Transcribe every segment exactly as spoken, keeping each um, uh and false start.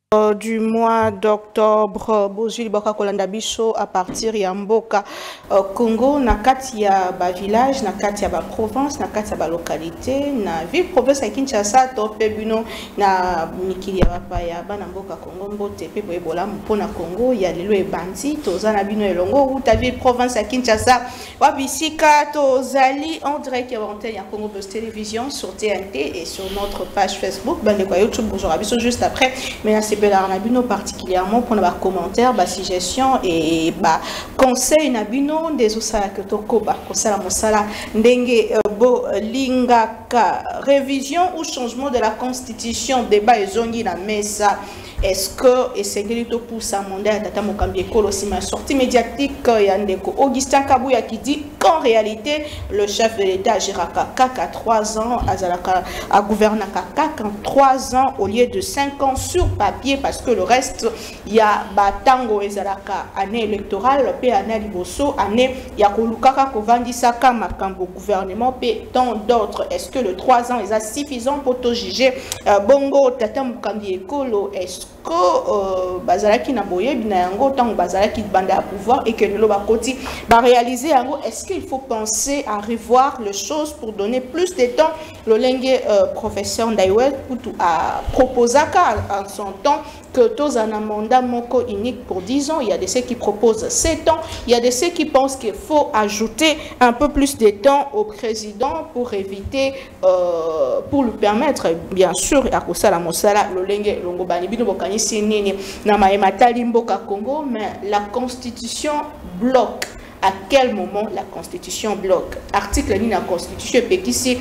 Euh, du mois d'octobre, Bozuli Boka Kolanda Biso à partir ya Mboka euh, Congo, na kati ya ba village, na kati ya ba province, na kati ya ba localité, na ville province ya Kinshasa, to pebuno na mikili ya bapaya ba na Mboka Congo mbote pe boyebola mpona Congo ya lelo e bandi toza na bino elongo ou ta ville province ya Kinshasa wa bisika tozali en direct ya antenne ya Congo Buzz Télévision sur T N T et sur notre page Facebook, bande kwa YouTube bonjour abiso juste après mais là c'est Nabino particulièrement pour nos commentaires, bas suggestions et bas conseils Nabino des osala que toko ba kosala mosala ndenge bo lingaka révision ou changement de la constitution débat ezongi na mesa. Est-ce que et c'est que pour sa mandat tata mokambi ekolo si ma sortie médiatique ya ndeko Augustin Kabuya qui dit qu'en réalité le chef de l'État agira kaka trois ans azalaka a gouverné kaka trois ans au lieu de cinq ans sur papier parce que le reste il y a batango ezalaka année électorale pe année liboso année ya kolukaka kovandisa ka makambo gouvernement pe tant d'autres. Est-ce que le trois ans est suffisant pour te juger euh, bongo tata mokambi ekolo? Est-ce que euh, bazalaki na boye bina yango tant bazalaki banda à pouvoir et que le bakoti va réaliser yango? Est-ce qu'il faut penser à revoir les choses pour donner plus de temps? Le lengue euh, professeur Ndaiwel a proposé en son temps que tous un mandat moko unique pour dix ans. Il y a de ceux qui proposent sept ans. Il y a de ceux qui pensent qu'il faut ajouter un peu plus de temps au président pour éviter, euh, pour lui permettre, bien sûr, à cause la mosala, le lengue, longo bani bino bokani sinini na maematali mboka Congo, mais la constitution bloque. À quel moment la constitution bloque? Article ni la constitution pekisi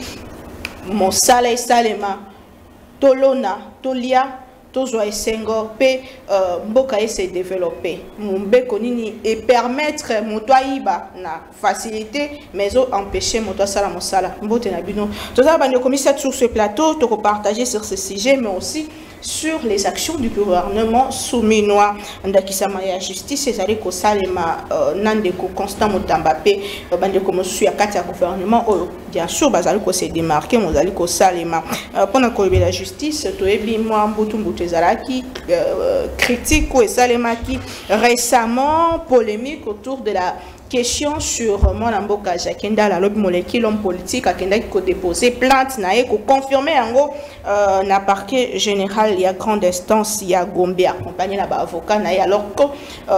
mosala et salema tolona tolia tozo esengo pe mboka e se développer mbeko nini et permettre moto aiba na facilité mais o empêcher moto sala mosala mbote na bino toza bande commissaire sur ce plateau to partager sur ce sujet mais aussi sur les actions du gouvernement souminois ndakisama ya justice ezali ko salema nandeko Constant Mutamba pe bande ko mosu ya kati ya gouvernement o bien sûr bazali ko se démarquer mozali ko salema pona ko la justice to ebi moi mbutu mbutu ezalaki critique ko salema ki récemment polémique autour de la question sur mon amboka Jakenda la lobby molécule homme politique a kenda qui déposer plainte na ko confirmer yango euh, na parquet général il y a grande instance il y a Gombe accompagné la ba avocat na alors que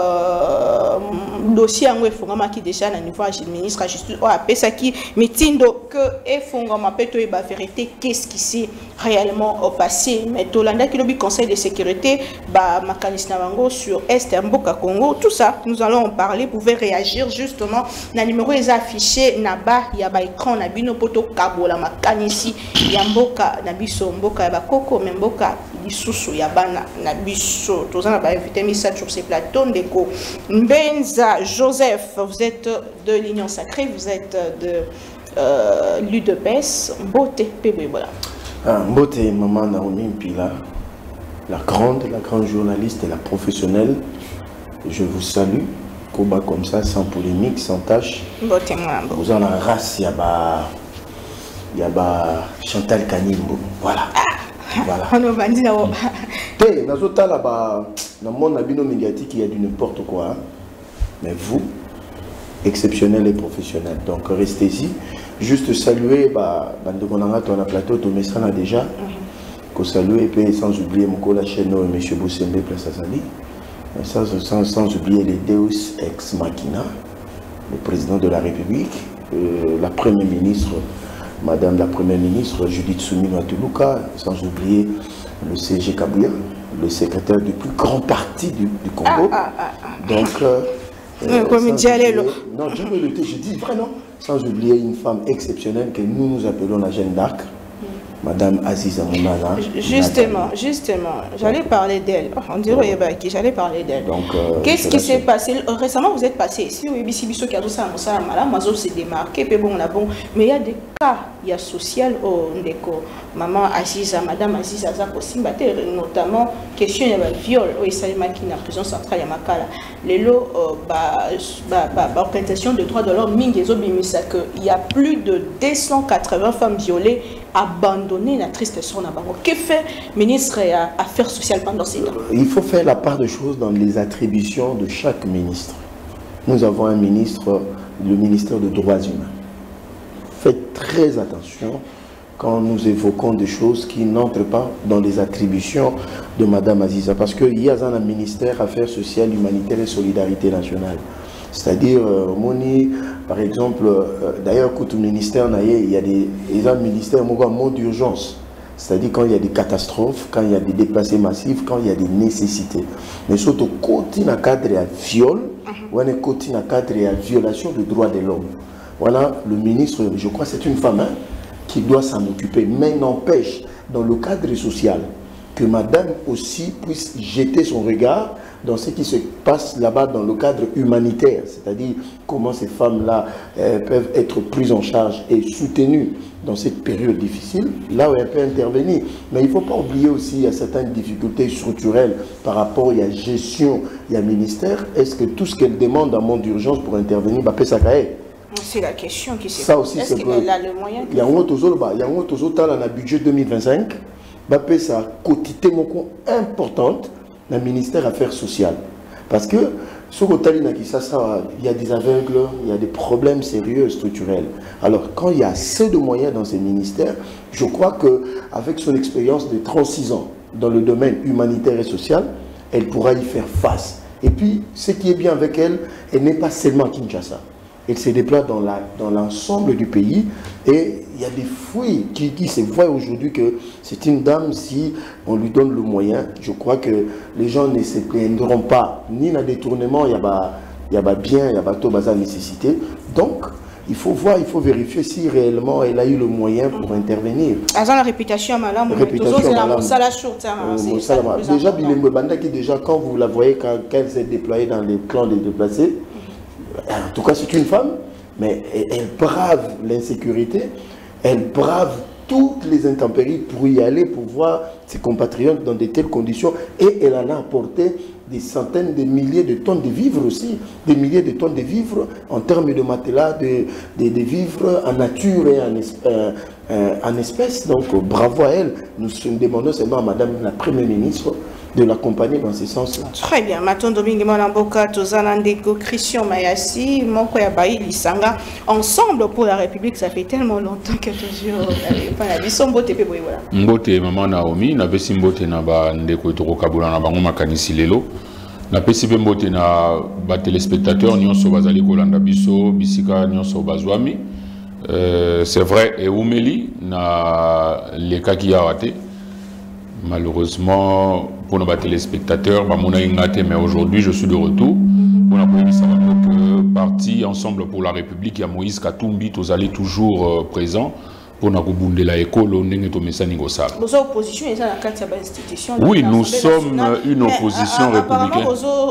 euh, dossier yango efongama qui déjà na niveau du ministre de justice o apesa qui mitindo que efongama peto e ba vérité qu'est-ce qui s'est réellement passé mais tolanda qui lobby conseil de sécurité ba makanisna bango sur est mboka Congo tout ça nous allons en parler. Vous pouvez réagir justement na numéro est affiché na ba ya ba écran na bino poto kabola makanisi ya mboka na biso mboka ya bakoko mais mboka lisusu ya bana na biso tozana ba invité misa sur ces plateaux ndeko Mbenza Joseph, vous êtes de l'Union Sacrée, vous êtes de euh, l'U D P S Mbote Pebe voilà. Ah, Mbote maman Naomi Mpila, la grande la grande journaliste et la professionnelle, je vous salue. Combat comme ça, sans polémique, sans tâche. Vous en avez race, il y a ba, il y a ba Chantal Kanimbo. Voilà. Voilà. On va dire. Hey, dans ce temps là-bas, dans le monde médiatique, il y a du n'importe quoi. Mais vous, exceptionnel et professionnel. Donc restez-y. Juste saluer, bah, dans le plateau, tout le monde déjà. Que saluer et sans oublier mon la chaîne M. Boussembe Place Azali. Sans, sans, sans oublier les Deus ex machina, le président de la République, euh, la première ministre, madame la première ministre Judith Suminwa Tuluka, sans oublier le C G Kabuya, le secrétaire du plus grand parti du, du Congo. Ah, ah, ah, ah. Donc, euh, euh, oublier, non, jamais le je dis vraiment, sans oublier une femme exceptionnelle que nous nous appelons la Jeanne d'Arc. Madame Aziza Mounana. Justement, justement, j'allais parler d'elle. On dirait que j'allais parler d'elle. Euh, Qu'est-ce qui s'est passé? Récemment, vous êtes passé ici, oui, ici, ici, qui a tout ça, ça, Mazo s'est démarqué, puis bon, bon, mais il y a des cas, il y a social, oh, ndeko, maman Aziza, Madame Aziza, notamment, question de viol, oui, ça est qui na prison centrale, Yamakala. Les lots, organisation de droits de l'homme, Mingezo Bimisa, qu'il y a plus de deux cent quatre-vingts femmes violées abandonné la triste son à Bango. Que fait le ministre des Affaires sociales pendant ces temps? Il faut faire la part des choses dans les attributions de chaque ministre. Nous avons un ministre, le ministère des Droits humains. Faites très attention quand nous évoquons des choses qui n'entrent pas dans les attributions de Madame Aziza. Parce qu'il y a un ministère Affaires sociales, humanitaires et solidarité nationale. C'est-à-dire, euh, Moni, par exemple, euh, d'ailleurs, quand au ministère, il y a des, il y a un ministère, un mot d'urgence. C'est-à-dire quand il y a des catastrophes, quand il y a des déplacés massifs, quand il y a des nécessités. Mais surtout, quand il y a un cadre à viol, ou un côté un cadre à violation des droits de l'homme. Voilà, le ministre, je crois, c'est une femme hein, qui doit s'en occuper. Mais n'empêche, dans le cadre social, que madame aussi puisse jeter son regard dans ce qui se passe là-bas dans le cadre humanitaire, c'est-à-dire comment ces femmes-là euh, peuvent être prises en charge et soutenues dans cette période difficile, là où elle peut intervenir. Mais il ne faut pas oublier aussi qu'il y a certaines difficultés structurelles par rapport à la gestion, il y a le ministère. Est-ce que tout ce qu'elle demande en monde d'urgence pour intervenir, bah, peut s'accailler? C'est la question qui se pose. Est-ce qu'elle a le moyen? Il y a un autre dans le budget deux mille vingt-cinq, bah, peut ça quotité importante dans le ministère des Affaires sociales. Parce que, sur le il y a des aveugles, il y a des problèmes sérieux structurels. Alors, quand il y a assez de moyens dans ces ministères, je crois qu'avec son expérience de trente-six ans dans le domaine humanitaire et social, elle pourra y faire face. Et puis, ce qui est bien avec elle, elle n'est pas seulement à Kinshasa. Elle se déploie dans la, dans l'ensemble du pays et il y a des fruits qui, qui se voient aujourd'hui que c'est une dame, si on lui donne le moyen, je crois que les gens ne se plaindront pas, ni dans le détournement, il y a bah, il y a bah bien, il y a bah tout bazar nécessité. Donc, il faut voir, il faut vérifier si réellement elle a eu le moyen pour intervenir. Avant la réputation, madame, réputation, madame. Euh, déjà, Bilembe Banda qui déjà, quand vous la voyez, quand, quand elle s'est déployée dans les clans des déplacés, en tout cas, c'est une femme, mais elle, elle brave l'insécurité, elle brave toutes les intempéries pour y aller, pour voir ses compatriotes dans de telles conditions. Et elle en a apporté des centaines de milliers de tonnes de vivres aussi, des milliers de tonnes de vivres en termes de matelas, de, de, de vivres en nature et en, euh, euh, en espèces. Donc, bravo à elle. Nous demandons seulement à Madame la Première ministre de l'accompagner dans ce sens-là. Très bien. Maton Domingue Manamboka, Tozanandeko, Christian Mayassi, Moko Yabaï, Lisanga, ensemble pour la République, ça fait tellement longtemps que toujours. Mbote maman Naomi, na besi mbote na ba ndeko etoko kabula na bango makanisi lelo. Na pesi pe mbote na ba téléspectateurs nyonso bazali kolanda biso, bisika nyonso bazwami. Euh, c'est vrai et umeli na leka ki yawate. Malheureusement, pour nos téléspectateurs, mais aujourd'hui je suis de retour. On a que parti ensemble pour la République, il y a Moïse Katumbi, tous allez toujours euh, présents pour nous bounder la école, on est au message négocié. Oui, nous sommes une opposition républicaine.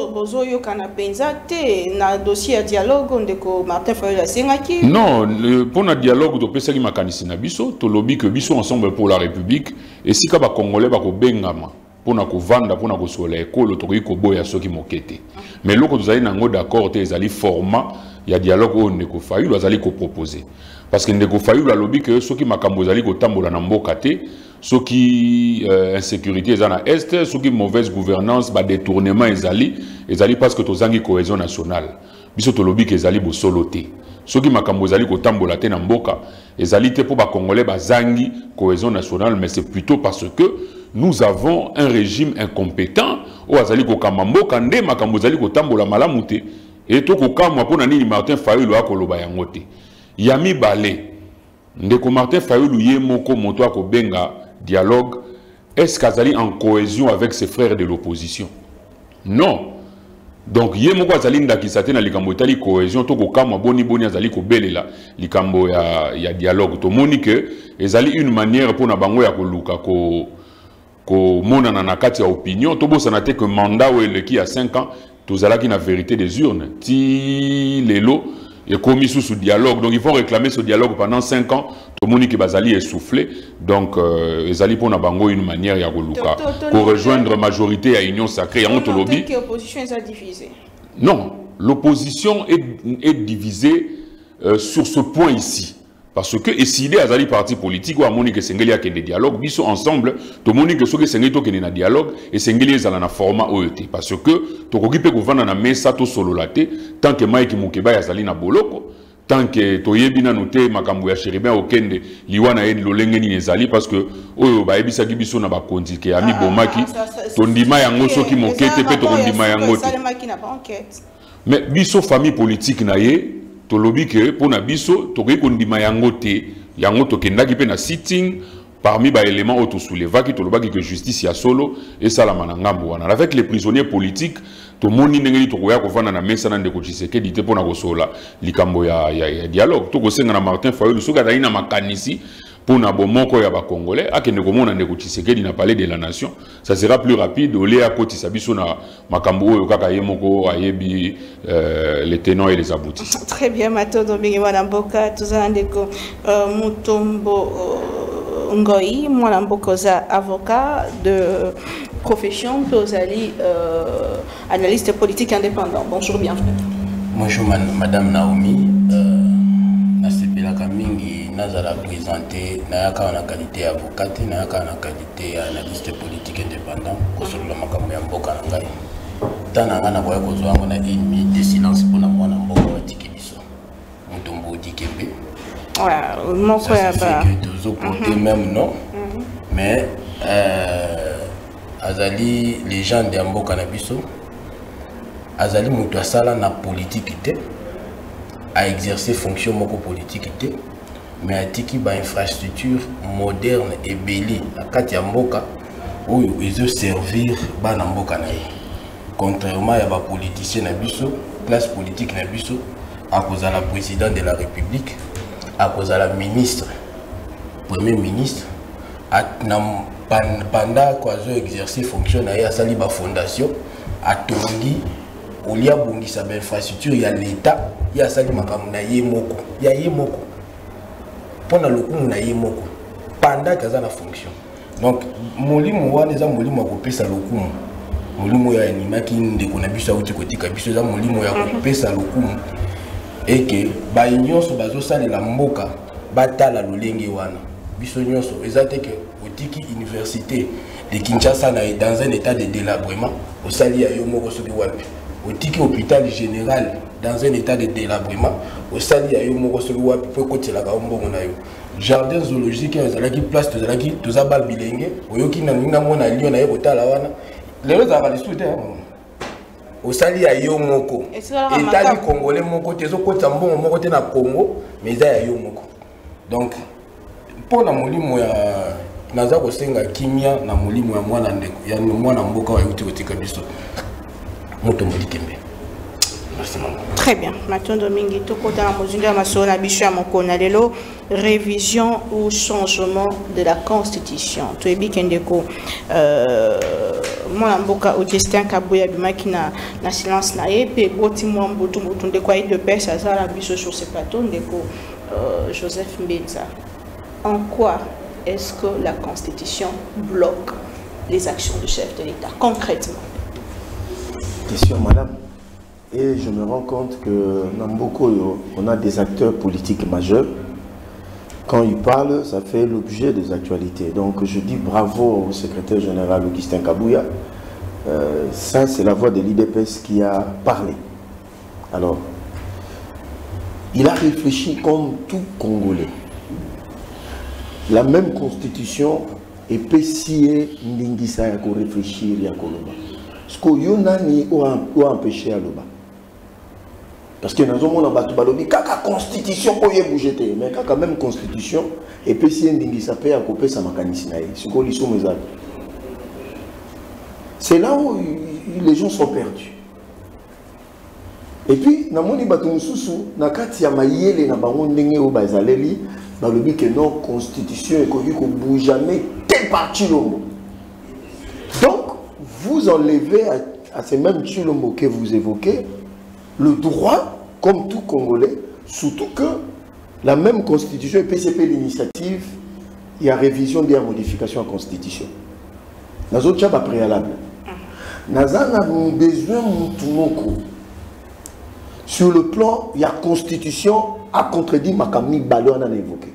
Non, pour notre dialogue, de Pesaki Makanisi Nabiso, to lobby que biso ensemble pour la République, et si kaba Congolais bako bengama. Pour nous vendre, pour nous sur l'école, pour nous ya ceux qui moquent. Mais là, quand vous avez un d'accord, vous avez format, il y a dialogue où on est failli, vous allez proposer. Parce que ndeko failli la lobby que ceux qui makambo zali ko tambola na mbokate, ceux qui euh, insécurité ezana est, ceux qui mauvaise gouvernance, ba détournement ezali, ezali parce que tozangi cohésion nationale. Biso to lobby que ezali bo soloté. Ceux qui makambo zali ko tambola te na mboka, ezali te pour ba congolais ba zangi cohésion nationale, mais c'est plutôt parce que nous avons un régime incompétent où azali ko kamamboka nde makambo zali ko tambola malamute et to ko kamwa pona nini Martin Fayulu akoloba yangote. Yami Balé, ndeko Martin Fayulu ye moko moto ako benga dialogue, est-ce qu'azali en cohésion avec ses frères de l'opposition? Non. Donc ye moko azali ndaki sate na likambo etali cohésion to ko kamwa boni boni azali ko belela likambo ya ya dialogue to moni que ezali une manière pour na bango ya ko luka ko ko mona na nakati ya opinion to bosana te que mandat ou le qui a cinq ans tozala ki na vérité des urnes ti lelo et commis sous ce dialogue. Donc, ils vont réclamer ce dialogue pendant cinq ans. Tout le monde qui bazali est soufflé. Donc, ils allaient pour Nabango une manière à pour rejoindre la majorité à l'Union sacrée. L'opposition est divisée. Non, l'opposition est, est divisée euh, sur ce point ici. parce que décider à zali parti politique ou à moni que sengeli a des dialogue biso ensemble to moni que so que sengeli to kene na dialogue et sengeli ezala na format O E T parce que to kokipe kovanda na mesa to solo laté tant que Mike Mukeba ya zali na boloko tant que toyebi na noté makambo ya Chéribin okende liwana en lolenge ni ezali parce que oyo ba ebisa biso na ba kondike ami bomaki to ndima yango soki mokete pe to ndima yango te mais biso famille politique na ye to lobi que pour na biso to ko ndima yango te yango to kendaki pe na sitting parmi ba éléments auto soulevaki to lobaki que justice ya solo et ça la manangambo wana avec les prisonniers politiques to moni ndengeli to koya ko vana na mesa na ndeko Tshisekedi te pona ko sola likambo ya, ya, ya dialogue to ko senga na Martin Fayulu soka dai na makanisi pona bomoko ya ba congolais akende ko mona ndeko Tshisekedi na palais de la nation ça sera plus rapide olé à koti sabiso na makambo oyo kaka yemoko ayebi euh, les tenants et les aboutissants. Très bien Matondo Mingi wana mboka tuzana ndeko uh, Mutombo uh, Ngoi mwana mboka za avocat de profession Tozali euh, analyste politique indépendant. Bonjour, bienvenue. Bonjour madame Naomi. Euh, Nasepela Kamingi Nazara présenté Nayaka en qualité d'avocate, Nayaka en qualité d'analyste politique indépendant, Kosolo Makambo ya mboka na ngai. Tananga na boya kozwa ngona ennemi de silence pour na mwana mboka wa Tikibiso. Mutombo Dikembe. Ouais, moko ya ba. Tous côtés même non. Mais euh, Azali légende ya mboka na biso. Azali mutu asala na politique te. A exercer fonction moko politique te. Mais atiki ba infrastructure moderne et belle na kati ya mboka oyo ezo servir ba na mboka na ye. Contrairement à ba politicien na biso, classe politique na biso, à cause de la président de la République, à cause de la ministre, premier ministre, pendant qu'ils ont exercé fonction à sali ba fondation, à Tongi, au lieu bongi sa infrastructure, il y a l'État, il y a sali makamu na ye moko, il y a ye moko. Pendant le coup na ye moko, pendant qu'ils ont la fonction. Donc, molimo wana eza molimo akopesa lokumu. Molimo ya animaki ndeko na biso auti kotika biso eza molimo ya kopesa lokumu. Et que ba nyonso bazo salela mboka batala lolenge wana. Biso nyonso ezate que otiki université de Kinshasa na dans un état de délabrement, au sali ya yo moko soki wapi. Otiki hôpital général dans un état de délabrement, au sali ya yo moko soki wapi po kotela ka mbongo na yo. Jardin zoologique ezalaki place tozalaki tozaba bilenge oyoki na ninga mona lion na ye kotala wana lelo za les soute au sali ya yo moko état du congolais moko tezo kota mbongo moko te na Congo mais za ya yo moko. Donc pour na molimo ya naza ko senga kimia na molimo ya mwana ndeko ya mwana mboka wa yuti kotika biso moto Dikembe. Très bien. Matondo Mingi tokota na mozinga masona bisho ya mokona lelo révision ou changement de la constitution. To ebi kendeko euh mwana mboka Augustin Kabuya bimaki na na silence na ye pe boti mwa mboto mboto ndeko aide de paix ça la biso sur ce plateau ndeko euh, Joseph Mbenza. En quoi est-ce que la constitution bloque les actions du chef de l'État concrètement? Question madame. Et je me rends compte que Namboko, on a des acteurs politiques majeurs. Quand ils parlent, ça fait l'objet des actualités. Donc je dis bravo au secrétaire général Augustin Kabuya. Euh, ça, c'est la voix de l'I D P S qui a parlé. Alors, il a réfléchi comme tout Congolais. La même constitution est pessier Ndingisa Yako réfléchir Yakoloba. Ce que Yonani a empêché à l'Oba. Parce que nous avons dit que la constitution peut bouger, mais quand même constitution et puis si on peut couper sa mécanisme, c'est là où les gens sont perdus. Et puis nous avons dit que na kati ya mayele na bango ndenge o bazaleli balobi que non constitution et que bouge jamais tel parti l'homme. Donc vous enlevez à, à ces mêmes chilombo que vous évoquez le droit, comme tout Congolais, surtout que la même constitution et P C P l'initiative, il y a révision de la modification de la constitution. Nous avons déjà préalable. Nous avons besoin de tout. Sur le plan, il y a constitution a contredit Makamni Balé, on a évoqué.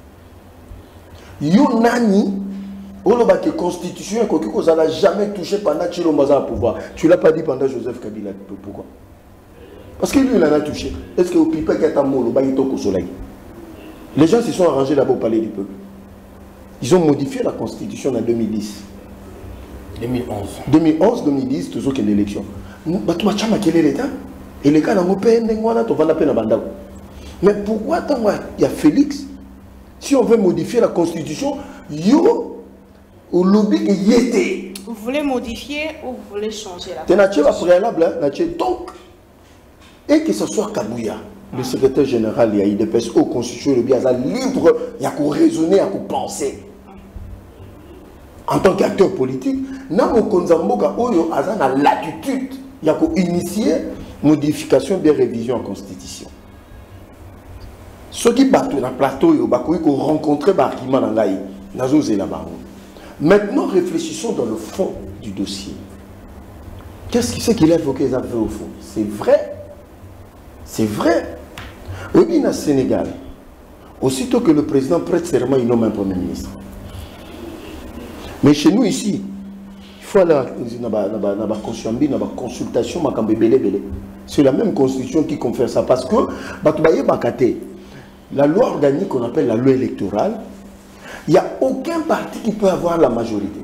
Yo nani, on a que constitution, qu'on n'a jamais touché pendant Chilombaza au pouvoir. Tu ne l'as pas dit pendant Joseph Kabila. Pourquoi? Parce que lui, il en a touché. Est-ce que au Pipa Katamo, le Bayito au soleil? Les gens se sont arrangés d'abord au palais du peuple. Ils ont modifié la constitution en deux mille dix. deux mille onze. deux mille onze, deux mille dix, toujours qu'il y a une élection. Quel est l'État? Et les cas dans mon pays, mais pourquoi tant il y a Félix? Si on veut modifier la constitution, yo, au lobby qui y était. Vous voulez modifier ou vous voulez changer la constitution? C'est préalable, donc, et que ce soit Kabouya, le secrétaire général, il y a I D P S, au constitution, le bien libre, il y a qu'à raisonner, il y a qu'à penser. En tant qu'acteur politique, Namo Konzamboka, Oyo, a la latitude, il y a qu'à initier modification des révisions en constitution. Ceux qui battent dans le plateau, ils ont rencontré l'argument dans l'Aïe. Maintenant, réfléchissons dans le fond du dossier. Qu'est-ce qui c'est qu'il a évoqué les affaires au fond? C'est vrai. C'est vrai. Au Sénégal, aussitôt que le président prête serment, il nomme un premier ministre. Mais chez nous ici, il faut aller dans la consultation, c'est la même constitution qui confère ça. Parce que la loi organique qu'on appelle la loi électorale, il n'y a aucun parti qui peut avoir la majorité.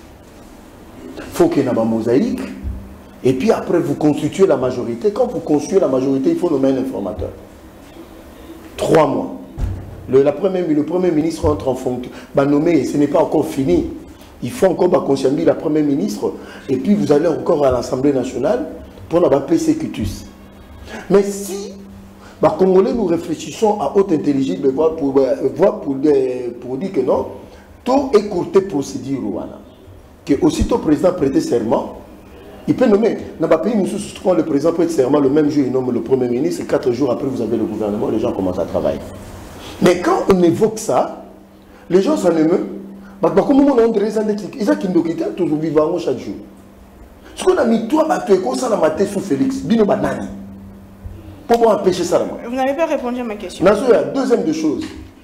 Il faut qu'il y ait une mosaïque. Et puis après, vous constituez la majorité. Quand vous constituez la majorité, il faut nommer un informateur. Trois mois. Le, la première, le Premier ministre entre en fonction. Bah, nommé, ce n'est pas encore fini. Il faut encore bah, conscientiser la Première ministre. Et puis vous allez encore à l'Assemblée nationale pour la P C Cutus. Mais si, bah, Congolais, nous réfléchissons à haute intelligence pour, pour, pour, pour, pour dire que non, tout écourté procédure. Voilà. Que aussitôt le président prêté serment, il peut nommer. Dans le pays, nous le président prête serment, le même jour, il nomme le Premier ministre, et quatre jours après, vous avez le gouvernement, les gens commencent à travailler. Mais quand on évoque ça, les gens s'en émeuvent. Comme on a ils ont quitté toujours vivant chaque jour. Ce qu'on a mis, toi, tu es comme ça, la maté sous Félix, bino banani. Pour empêcher ça. Vous n'avez pas répondu à ma question. Deuxième de choses.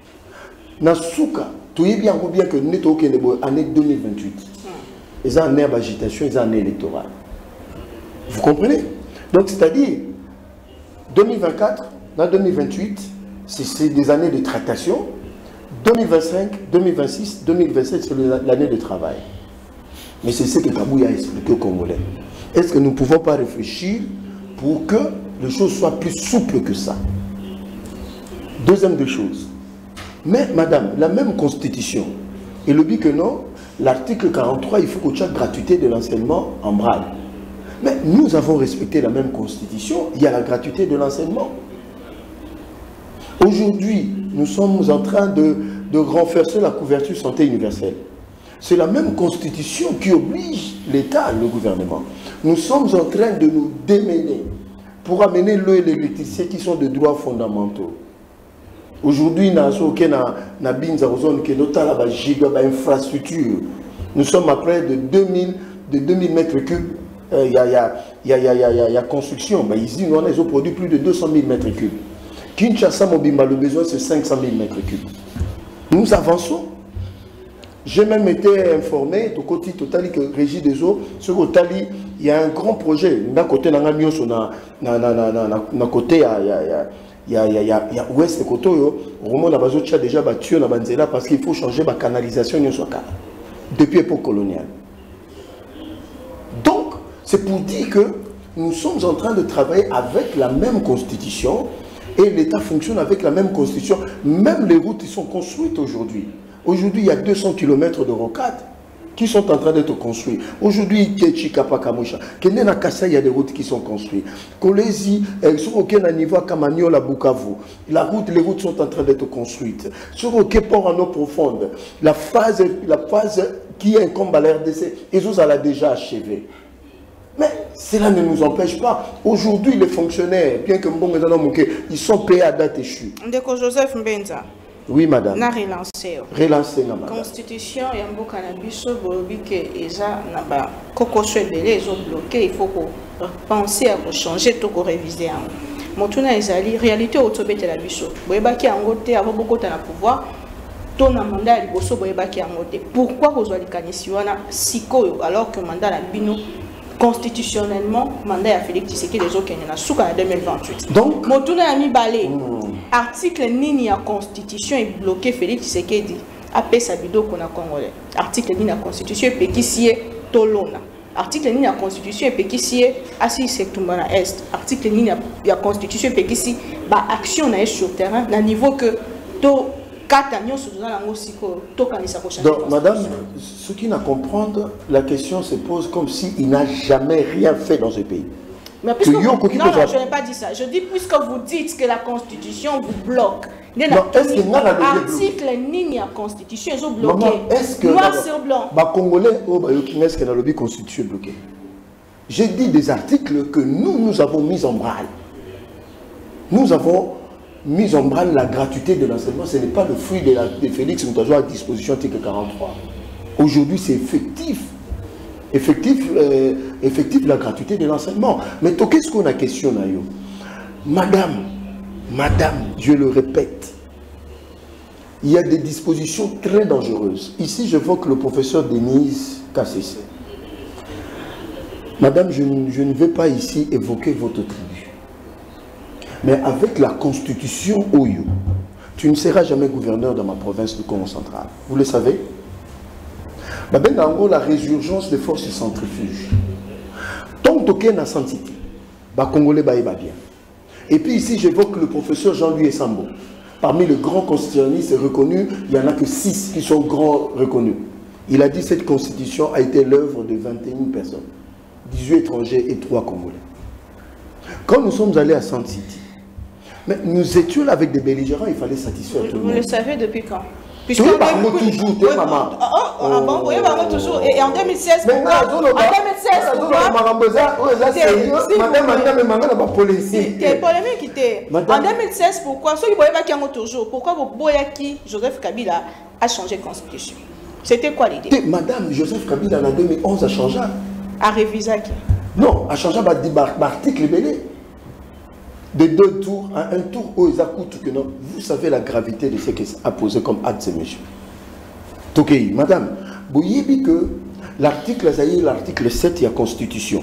Nasuka, tu es bien ou bien que nous sommes en année deux mille vingt-huit. Ils ont une année d'agitation, ils ont une année électorale. Vous comprenez? Donc, c'est-à-dire, deux mille vingt-quatre, dans deux mille vingt-huit, c'est des années de tractation. deux mille vingt-cinq, deux mille vingt-six, deux mille vingt-sept, c'est l'année de travail. Mais c'est ce que Kabouya a expliqué aux Congolais. Est-ce que nous ne pouvons pas réfléchir pour que les choses soient plus souples que ça? Deuxième des choses. Mais, madame, la même constitution, il dit que non, l'article quarante-trois, il faut qu'il y ait gratuité de l'enseignement en braille. Mais nous avons respecté la même constitution, il y a la gratuité de l'enseignement. Aujourd'hui, nous sommes en train de, de renforcer la couverture santé universelle. C'est la même constitution qui oblige l'État, le gouvernement. Nous sommes en train de nous démêler pour amener l'eau et l'électricité qui sont des droits fondamentaux. Aujourd'hui, nous sommes infrastructure. Nous sommes à près de deux mille mètres cubes. Il y, y, y, y a construction. Ben, ici, nous avons produit plus de deux cent mille mètres cubes. Kinshasa Mobimba, le besoin c'est cinq cent mille mètres cubes. Nous avançons. J'ai même été informé de côté total que Régie des eaux, sur Otali, il y a un grand projet. D'un côté, dans côté, il y a il y a il y a il y a ouest côté yo, Romo na bazo tcha déjà battu na banzela parce qu'il faut changer la canalisation depuis l'époque coloniale. Donc, c'est pour dire que nous sommes en train de travailler avec la même constitution. Et l'État fonctionne avec la même constitution. Même les routes qui sont construites aujourd'hui. Aujourd'hui, il y a deux cents kilomètres de rocade qui sont en train d'être construits. Aujourd'hui, il y a des routes qui sont construites. Kolezi, sur aucun niveau à Kamaniola, Bukavu, la route, les routes sont en train d'être construites. Sur aucun port en eau profonde, la phase, la phase qui incombe à l'R D C, ils ont déjà achevé. Mais cela ne nous empêche pas. Aujourd'hui, les fonctionnaires, bien que ils sont payés à date échue. Ndeko Joseph Mbenza. Oui, madame. Na relancé. Relancé, madame. Constitution, il y a un cannabis, il y a Coco Chebele, ils ont bloqué. Il faut penser à changer, tout réviser. Motuna ezali réalité autobete la biso. Boyebaki angote avant beaucoup de pouvoir. Ton mandat est liboso boyebaki angote. Pourquoi vous avez kanisi wana sikoyo alors que mandat la bino constitutionnellement mandat a Félix Tshisekedi les autres na suka en deux mille vingt-huit. Donc Motuna a mis balé. Article nini ya constitution est bloqué Félix Tshisekedi. Après sa vidéo qu'on a congolais. Article nini la constitution est péquissier tolona. Article nini la constitution est péquissier assis sectumbana est. Article nini la constitution est péquissier ba action na sur terrain na niveau que to quatre ans sur la ngosiko to kanisa ko changer. Donc madame, ce qui n'a comprendre, la question se pose comme si il n'a jamais rien fait dans ce pays. Mais puisque vous, non, non, je n'ai pas dit ça. Je dis puisque vous dites que la constitution vous bloque. Non, est-ce que l'article ni la constitution est bloqué. Est-ce que noir sur blanc. Les Congolais, est-ce que la lobby constitution est bloquée? J'ai dit des articles que nous, nous avons mis en branle. Nous avons mis en branle la gratuité de l'enseignement. Ce n'est pas le fruit de, la, de Félix Moutazo à disposition article quarante-trois. Aujourd'hui, c'est effectif. Effectif, euh, effectif la gratuité de l'enseignement. Mais qu'est-ce qu'on a question là? Madame, madame, je le répète, il y a des dispositions très dangereuses. Ici, j'évoque le professeur Denise Kassese. Madame, je, je ne vais pas ici évoquer votre tribu. Mais avec la constitution Oyo, tu ne seras jamais gouverneur dans ma province de Congo central. Vous le savez? La résurgence des forces centrifuges. Tant que tu as senti, les Congolais va bien. Et puis ici, j'évoque le professeur Jean-Louis Essambo. Parmi les grands constitutionnalistes reconnus, il n'y en a que six qui sont grands reconnus. Il a dit que cette constitution a été l'œuvre de vingt et une personnes, dix-huit étrangers et trois Congolais. Quand nous sommes allés à Sante City, mais nous étions là avec des belligérants, il fallait satisfaire vous, tout le vous monde. Vous le savez depuis quand? Puisque oui, par contre, toujours, t'es maman. Oh, oh, oh, bon, oui, par contre, toujours. Et en deux mille seize, pourquoi? En deux mille seize, pourquoi? Madame, madame, madame, pas policier. T'es polémique qui t'es. En deux mille seize, pourquoi? Ceux qui voyaient qui ont toujours. Pourquoi vous voyez qui Joseph Kabila a changé de constitution? C'était quoi l'idée? Madame, Joseph Kabila en deux mille onze a changé. A révisé qui? Non, a changé l'article belé. De deux tours à un tour où ils accoutent que non. Vous savez la gravité de ce qu'il a posé comme acte ces messieurs. Ok, madame, vous voyez que l'article l'article sept de la Constitution.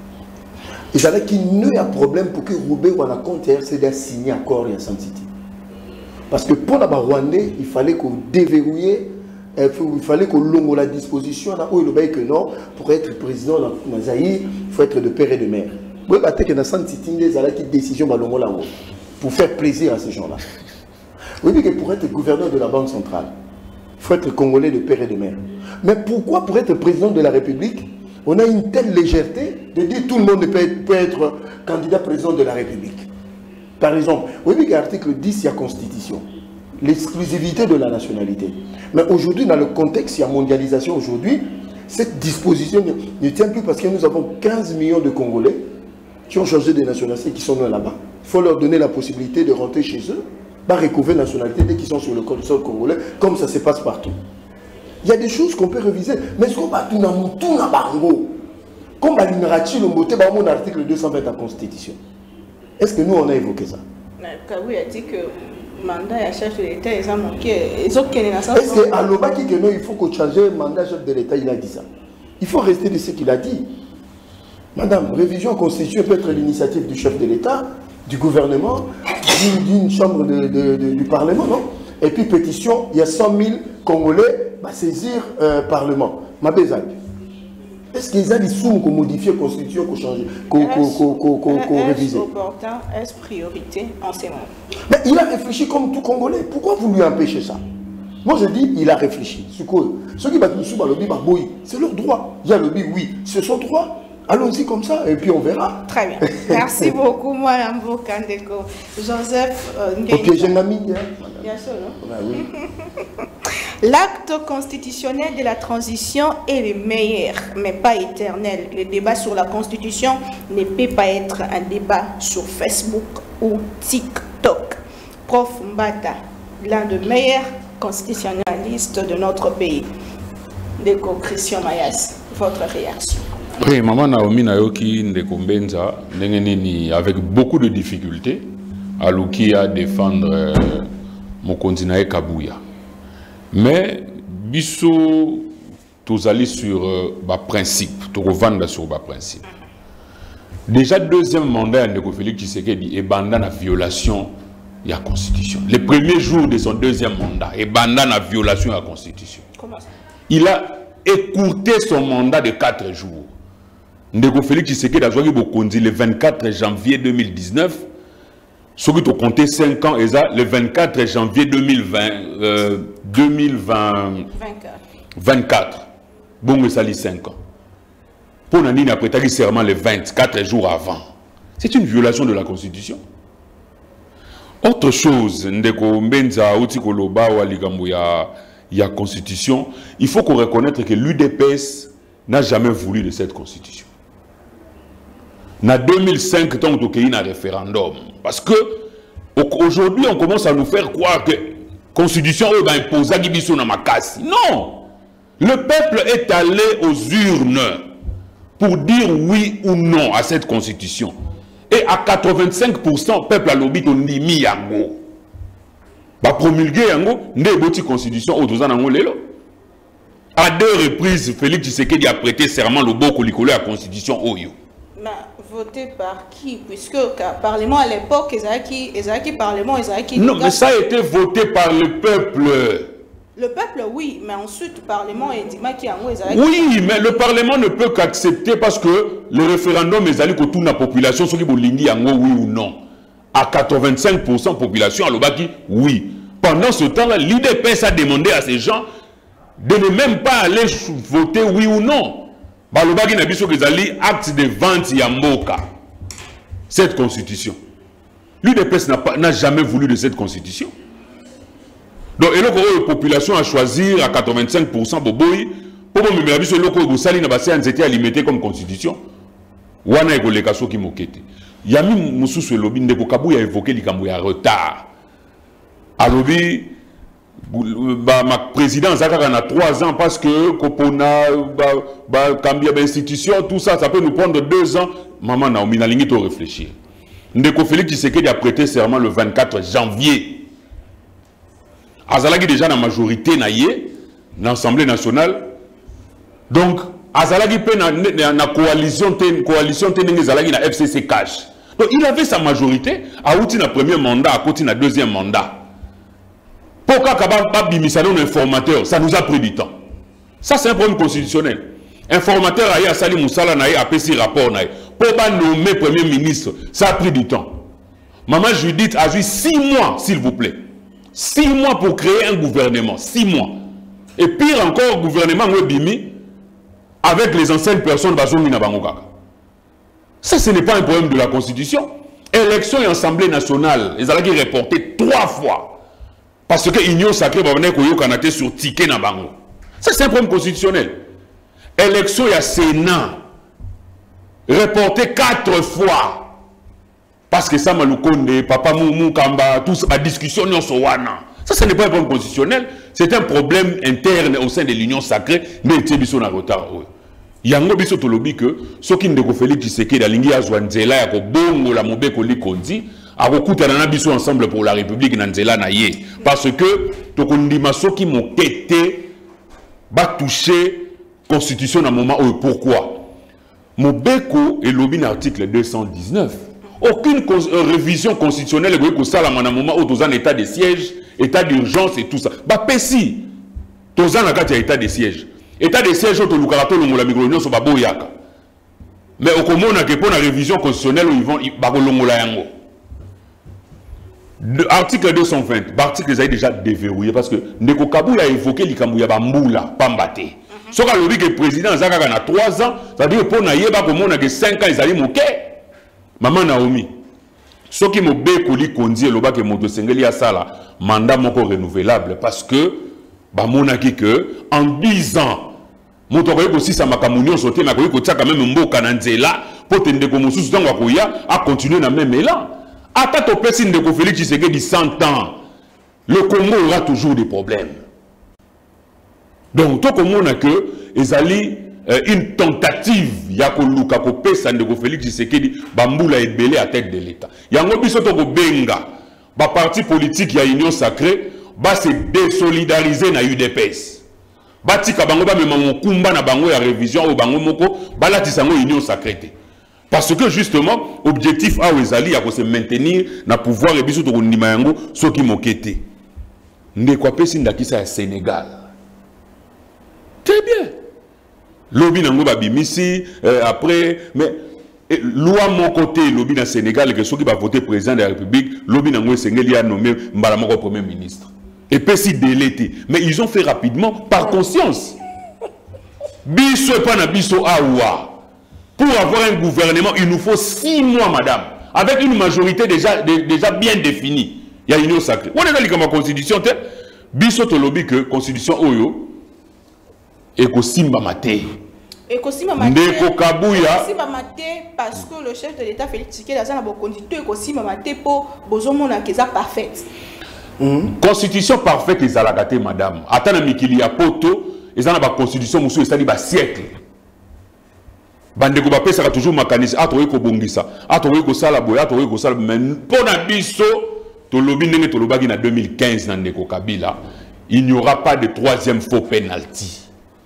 Il y a qu'il y a un problème pour que Roubaix ou la compte c'est de signer un accord et un Saint-City. Parce que pour la Rwandais, il fallait qu'on déverrouille, il fallait qu'on longue la disposition là où il y a que non, pour être président de Zaïre, il faut être de père et de mère. Vous voyez que dans Saint-City, il y a une décision pour faire plaisir à ces gens-là. Vous voyez que pour être gouverneur de la Banque centrale, il faut être congolais de père et de mère. Mais pourquoi pour être président de la République, on a une telle légèreté de dire que tout le monde peut être, peut être candidat président de la République? Par exemple, vous voyez qu'à l'article dix, il y a Constitution, l'exclusivité de la nationalité. Mais aujourd'hui, dans le contexte, il y a mondialisation aujourd'hui, cette disposition ne, ne tient plus parce que nous avons quinze millions de Congolais qui ont changé de nationalité, qui sont là-bas. Il faut leur donner la possibilité de rentrer chez eux, pas recouvrir la nationalité dès qu'ils sont sur le sol congolais, comme ça se passe partout. Il y a des choses qu'on peut réviser. Mais ce qu'on va tout dans tout dans bango, comme l'admiration, le mot, c'est mon article deux cent vingt de la Constitution. Est-ce que nous on a évoqué ça? Kaboui a dit que le mandat à chef de l'État est manqué. Est-ce qu'à l'Obaki, il faut qu'on change le mandat chef de l'État? Il a dit ça. Il faut rester de ce qu'il a dit. Madame, révision constituée peut être l'initiative du chef de l'État, du gouvernement, d'une chambre de, de, de, du Parlement, non? Et puis pétition, il y a cent mille Congolais à saisir le euh, Parlement. Ma besaille. Est-ce qu'ils ont des sous qu'on modifie la constitution, qu'on change, qu'on révise? Est-ce est priorité en ces moments? Mais il a réfléchi comme tout Congolais. Pourquoi vous lui empêchez ça? Moi je dis, il a réfléchi. Ceux qui battent le sous, c'est leur droit. Il y a le lobby, oui, c'est son droit. Allons-y comme ça et puis on verra. Très bien. Merci beaucoup, Madame Bokandeko. Joseph. Euh, ok, j'ai ma mine. Bien sûr, non? Ah, oui. L'acte constitutionnel de la transition est le meilleur, mais pas éternel. Le débat sur la Constitution ne peut pas être un débat sur Facebook ou TikTok. Prof Mbata, l'un des meilleurs constitutionnalistes de notre pays. Deko Christian Mayas, votre réaction? Oui, maman Naomi Nayoki Ndekombenza, avec beaucoup de difficultés, à l'ouki à défendre euh, Mokonzinae Kabouya. Mais, biso, tous allés sur euh, bah, principe, tous revendre sur bah, principe. Déjà, deuxième mandat, Ndeko Félix Tshisekedi est bandé la violation de la Constitution. Les premiers jours de son deuxième mandat, est bandé la violation de la Constitution. Comment ça? Il a écourté son mandat de quatre jours. Ndeko Félix Tshisekedi a joué le vingt-quatre janvier deux mille dix-neuf. Ce qui a compté cinq ans, le vingt-quatre janvier deux mille vingt, euh, deux mille vingt-quatre. Bon, ça lit cinq ans. Pour Nani a prêté serment le vingt-quatre jours avant. C'est une violation de la Constitution. Autre chose, Ndeko Mbenza, Outikoloba, Waligambo, ya ya Constitution, il faut qu'on reconnaisse que l'U D P S n'a jamais voulu de cette Constitution. En deux mille cinq, tant qu'il y a un référendum. Parce que aujourd'hui, on commence à nous faire croire que la Constitution va imposer à Makassi. Non! Le peuple est allé aux urnes pour dire oui ou non à cette Constitution. Et à quatre-vingt-cinq pour cent, le peuple a lobby de Nimi Yango. Ba promulguer Yango, ne boti Constitution au dozan Yango lelo. À deux reprises, Félix Tshisekedi a prêté serment le beau colicolo à la Constitution Oyo. Mais voté par qui? Puisque le Parlement à l'époque, Ezaki, Ezaki Parlement, Ezaki... Non, mais ça a été voté par le peuple. Le peuple, oui, mais ensuite, le Parlement et Ndimaki Yango, Ezaki... Oui, mais le Parlement ne peut qu'accepter parce que le référendum est allé que toute la population, ceux qui vont l'indi Yango, oui ou non. À quatre-vingt-cinq pour cent de la population, à l'Obaki, oui. Pendant ce temps-là, l'U D P S a demandé à ces gens de ne même pas aller voter oui ou non. Balobaki n'a biso kezali acte de vente Yamboka. Cette constitution. L'U D P S n'a jamais voulu de cette constitution. Donc, et là, la population a choisi à quatre-vingt-cinq pour cent Boboy pour me dire que le Sali n'a pas été alimenté comme constitution. Wana eko lekaso ki mokete. Yami mususu lobi ndeko Kabouya a évoqué likambo ya retard. Alobi bah, ma présidence a trois ans parce que Kopona, bah, bah, Kambia, bah, institution, tout ça, ça peut nous prendre deux ans. Maman Naomi Nalingi to réfléchir. Ndeko Félix Tshisekedi a prêté serment le vingt-quatre janvier. Azalagi déjà dans la majorité na yé, dans l'Assemblée nationale. Donc, Azalagi peut dans la coalition, coalition Azalagi na F C C cash. Donc, il avait sa majorité, à outi na premier mandat, à côté na deuxième mandat. Pourquoi un informateur, ça nous a pris du temps. Ça, c'est un problème constitutionnel. Informateur a Sali Moussala a fait ce rapport. Pour nommer Premier ministre, ça a pris du temps. Maman Judith a eu six mois, s'il vous plaît. Six mois pour créer un gouvernement. Six mois. Et pire encore, gouvernement Webimi, avec les anciennes personnes Bazoumi Nabangokaka. Ça, ce n'est pas un problème de la Constitution. Élection et Assemblée nationale, ils allaient reporter trois fois. Parce que l'Union sacrée va venir Kanate sur ticket na bango. Ça, c'est un problème constitutionnel. Élection et Sénat, reporté quatre fois. Parce que ça, Maloukonde, Papa Moumou, Kamba, tout ça, la discussion, ça, ce n'est pas un problème constitutionnel. C'est un problème interne au sein de l'Union sacrée, mais il y a un retard. Yango biso tolobi que ce qui ne Félix Tshisekedi alingi azwa nzela ya ko bongo la mobeko likondi akokutana na biso ensemble pour la République na nzela na ye parce que tokondima soki mokete ba toucher constitution na moment où pourquoi mobeko elobi na article deux cent dix-neuf aucune con euh, révision constitutionnelle ko sala na moment où tozana état de siège état d'urgence et tout ça ba pesi tozana kati ya état de siège. État de siège au Lukarato Longola Migronio so baboyaka. Mais au komona que pour la révision constitutionnelle ils vont bakolongola yango. Article deux cent vingt, l'article est déjà déverrouillé parce que Ndeko Kabouya a évoqué likambu ya bambula pambate. So ka lobi que président Zaka na trois ans, ça veut dire pour na yeba komona que cinq ans ils allaient moké. Maman Naomi. Soki mo be koli kondi loba ke moto sengeli asala mandat moko renouvelable parce que bamonaki que en dix ans moto ko aussi sa makamunyo sauté mais ko tsaka même mboka na nzela pour tende ko mususu tango akoya a continuer na même élan ata to pesi ndeko Félix Tshisekedi cent ans le Congo aura toujours des problèmes donc to komona que ezali euh, une tentative ya koluka ko pesa ndeko Félix Tshisekedi bambula ebele à tête de l'État. Yango biso to ko benga ba parti politique ya Union Sacrée ba se désolidariser na U D P S. Ba tika bango ba mema mokumba na bango ya révision ou bango moko ba latisa ngo Union Sacrée. Parce que justement objectif a ezali ya ko se maintenir na pouvoir et biso to ko ndima yango soki mokete. Ndeko pesi ndakisa ya Sénégal. Très bien. Lobby nango babimisi euh, après mais eh, loi mon côté lobby dans Sénégal que ceux qui va voter président de la République lobby nango esengeli a nommé mbala moko premier ministre et pesi délété mais ils ont fait rapidement par conscience biso pas na biso awa pour avoir un gouvernement il nous faut six mois madame avec une majorité déjà de, déjà bien définie il y a Union Sacrée on est dans la constitution te biso to lobby que constitution oyo et ko simba maté et ko simba maté ndeko kabuya simba maté parce que le chef de l'État Félix Tshisekedi a na bo constitution et ko simba maté pour bozomona keza parfaite constitution parfaite ezalaka te madame atana mikili ya poto ezana ba constitution musu esali ba siècle bandeko ba pesa toujours makanisi atoyi ko bongisa atoyi ko sala boya atoyi ko sala mais pona biso to lobi ndenge to lobaki na deux mille quinze na ndeko Kabila il n'y aura pas de troisième faux penalty.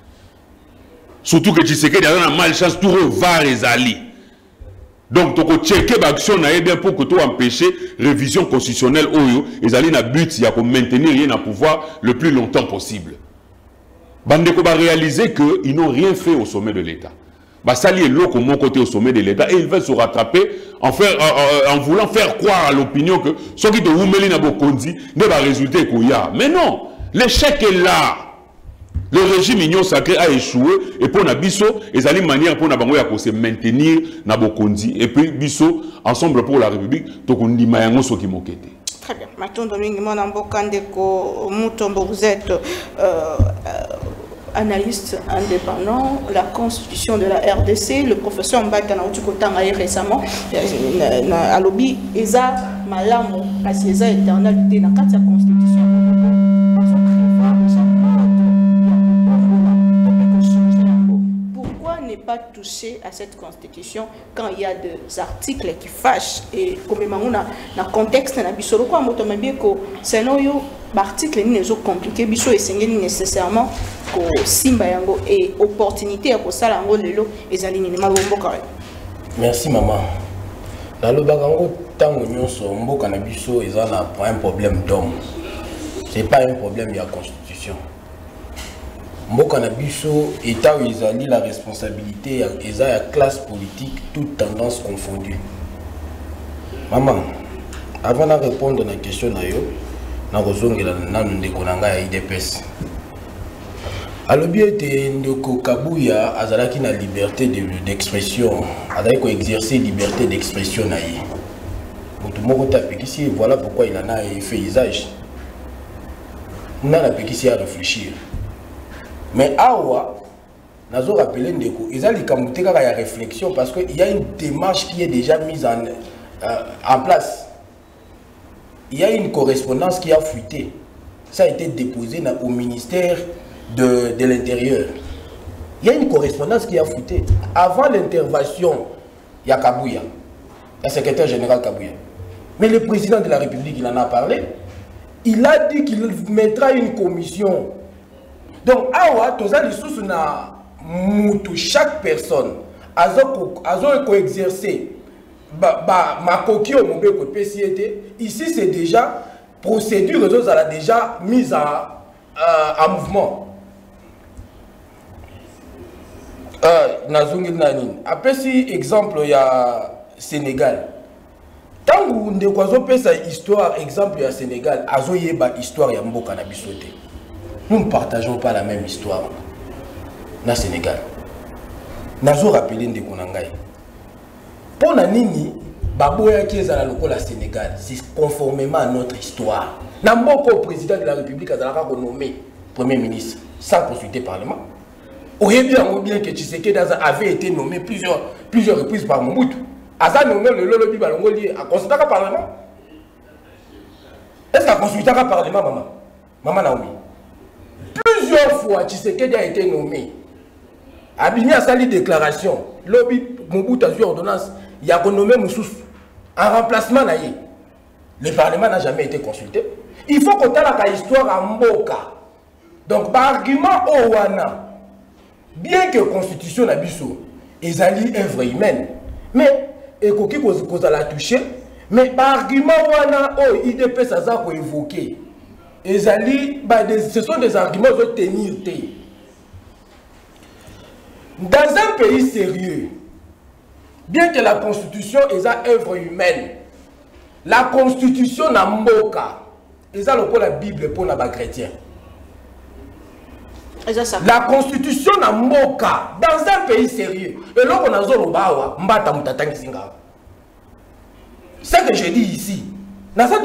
Surtout que Tshisekedi a une malchance tout va rezali. Donc tu peux checker l'action bien pour que tu empêcher révision constitutionnelle oyo ezali na but ya ko maintenir rien à pouvoir le plus longtemps possible. Bandeko va réaliser que ils n'ont rien fait au sommet de l'État. Ba sali est l'eau mon côté au sommet de l'État et ils veulent se rattraper en faire euh, en voulant faire croire à l'opinion que ceux qui te oumeli na bokondi ne va résulter koya. Mais non, l'échec est là. Le régime Union Sacrée a échoué et pour Nabiso, ils allaient manière pour Nabango ya se maintenir na bokondi et puis Biso ensemble pour la République to kondi mayango so ki mokete. Très bien. Maintenant Dominique Monambokandeko Mutombo vous êtes euh, euh, analyste indépendant, la constitution de la R D C, le professeur Mbata Naoutukotanga récemment à lobby Eza Malamo parce que Eza éternalité dans la constitution. Pas toucher à cette constitution quand il y a des articles qui fâchent et comme on a dans contexte na bisolo quoi motomabie ko senoyo article ni nezo compliqué biso esengeli nécessairement ko simba yango et opportunité ya ko sala ngo lelo ezali ni mabombo kare. Merci maman. Dans le bagango tango nyonso mboka na biso ezana un problème d'homme. C'est pas un problème de la constitution. Mboka na biso état où ils ont la responsabilité et la classe politique toute tendance confondue. Maman, avant de répondre à la question na yo, na kozongela na ndeko nanga ya I D P S. Alobi ete ndeko Kabuya azalaki na liberté d'expression, azalaki ko exercer liberté d'expression na ye. Mutu moko tapekisi voilà pourquoi il en a fait usage. Na la pekisi à réfléchir. Mais awa, nazo rappelé ndeko, ils ont les la réflexion parce qu'il y a une démarche qui est déjà mise en, euh, en place. Il y a une correspondance qui a fuité. Ça a été déposé dans, au ministère de, de l'Intérieur. Il y a une correspondance qui a fuité. Avant l'intervention, il y a Kabuya, le secrétaire général Kabuya. Mais le président de la République, il en a parlé. Il a dit qu'il mettra une commission. Donc, awa, toza li sous na mutu chaque personne a exercer ba ba makoki au mobile ko P C T. Ici c'est déjà procédure elle a déjà mise en euh, en mouvement. Euh nazungi nani. Après si exemple il y a Sénégal. Tant que ndeko kwazo pesa histoire exemple ya Sénégal azo yeba histoire ya mboka na bisote. Nous ne partageons pas la même histoire na Sénégal. Nazo rappelé ndeko nangai. Pour na nini baboya qui est à la lokola Sénégal, c'est conformément à notre histoire. Namboko président de la République a nommé premier ministre sans consulter le Parlement. Au début, on bien que Tshisekedi avait été nommé plusieurs plusieurs reprises par Mobutu. Asa nommé le lolobi balongoli a consulté le Parlement. Est-ce qu'il a consulté le Parlement, maman? Maman Naomi. Plusieurs fois, Tshisekedi a été nommé. Abimi a sali déclaration. Lobby, Mobutu a eu ordonnance. Il y a renommé Moussous. En remplacement, le Parlement n'a jamais été consulté. Il faut qu'on ait la histoire en Mboka. Donc, par argument au Wana, bien que la Constitution n'a pas ils allaient œuvre humaine, mais et qui cause la toucher, mais par argument Wana, oh, I D P ça a évoqué. Ils allaient, ce sont des arguments de tenir. Dans un pays sérieux, bien que la Constitution est une œuvre humaine, la Constitution n'a pas la Bible pour les chrétiens. La Constitution n'a pas dans un pays sérieux. Et là, on a dit ce que je dis ici, dans un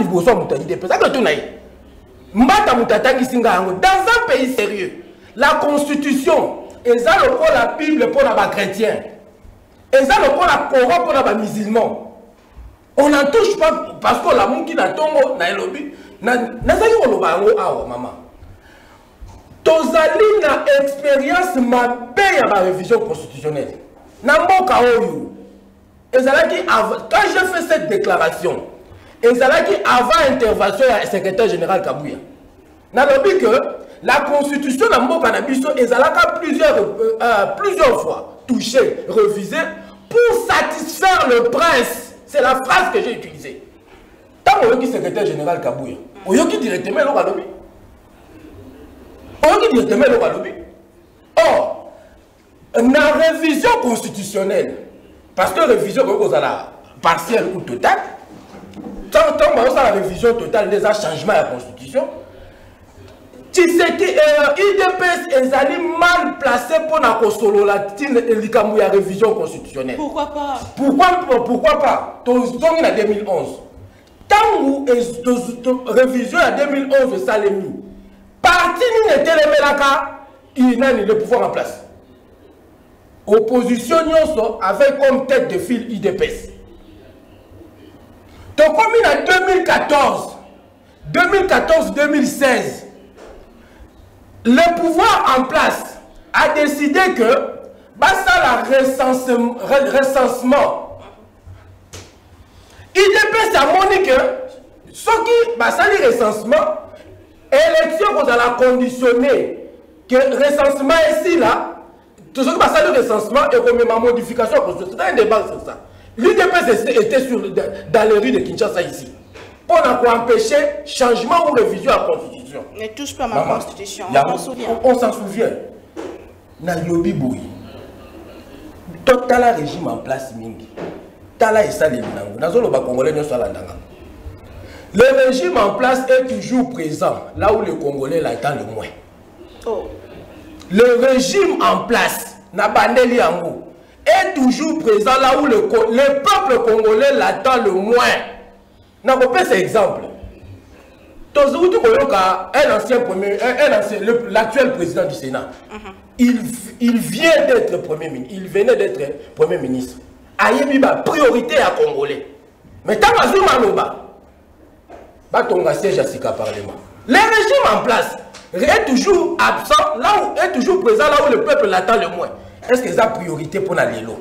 pays sérieux, la Constitution est la Bible pour les chrétiens. Et ça, le Coran pour les musulmans. On n'en touche pas parce que la monde qui n'a pas de Nairobi, n'a pas de maman. Tozali na expérience ma paye à la révision constitutionnelle. Nambo Kaoyu. Et ça qui quand j'ai fait cette déclaration, et ça qui avant intervention du secrétaire général Kabouya. N'a pas dit que la constitution Nambo Kanabiso et ça plusieurs euh, plusieurs fois touché, revisé pour satisfaire le prince. C'est la phrase que j'ai utilisée. Tant que le secrétaire général Kabouya, on y directement le Balobi. On y directement le Balobi. Or, la révision constitutionnelle, parce que la révision partielle ou totale, tant que la révision totale des changements à la constitution, tu sais que l'I D P S est mal placé pour la révision constitutionnelle. Pourquoi pas? Pourquoi, pourquoi pas? En deux mille onze. Tant que la révision en deux mille onze, ça l'est mis. Parti n'était il a le pouvoir en place. Opposition avec comme tête de file I D P S. Donc comme en deux mille quatorze, deux mille quatorze deux mille seize, le pouvoir en place a décidé que basta la recensement, recensement. I D P S a montré que ce qui basta le recensement, élection vous allez conditionner que recensement ici là, tout ce qui basta le recensement et comme ma modification c'est un débat sur ça. L'I D P S était sur, dans les rues de Kinshasa ici pour empêcher changement ou révision à la constitution. Ne touche pas ma Maman, constitution, on s'en souvient. On s'en souvient. Nairobi Boui. Total régime en place mingi. Tala et ça les binango. Nazolo ba Congolais ne soit la ndanga. Le régime en place est toujours présent là où le Congolais l'attend le moins. Oh. Le régime en place, Nabandeli Yango, est toujours présent là où le, le peuple congolais l'attend le moins. N'a pas cet exemple. Un ancien premier, un ancien, l'actuel président du Sénat, uh-huh. il, il vient d'être premier ministre, il venait d'être premier ministre. Ayebiba, priorité à Congolais. Mais tant que Zuma Loba, Batonga siège à Sika Parlement. Le régime en place est toujours absent, là où est toujours présent, là où le peuple l'attend le moins. Est-ce que c'est la priorité pour Nalélo?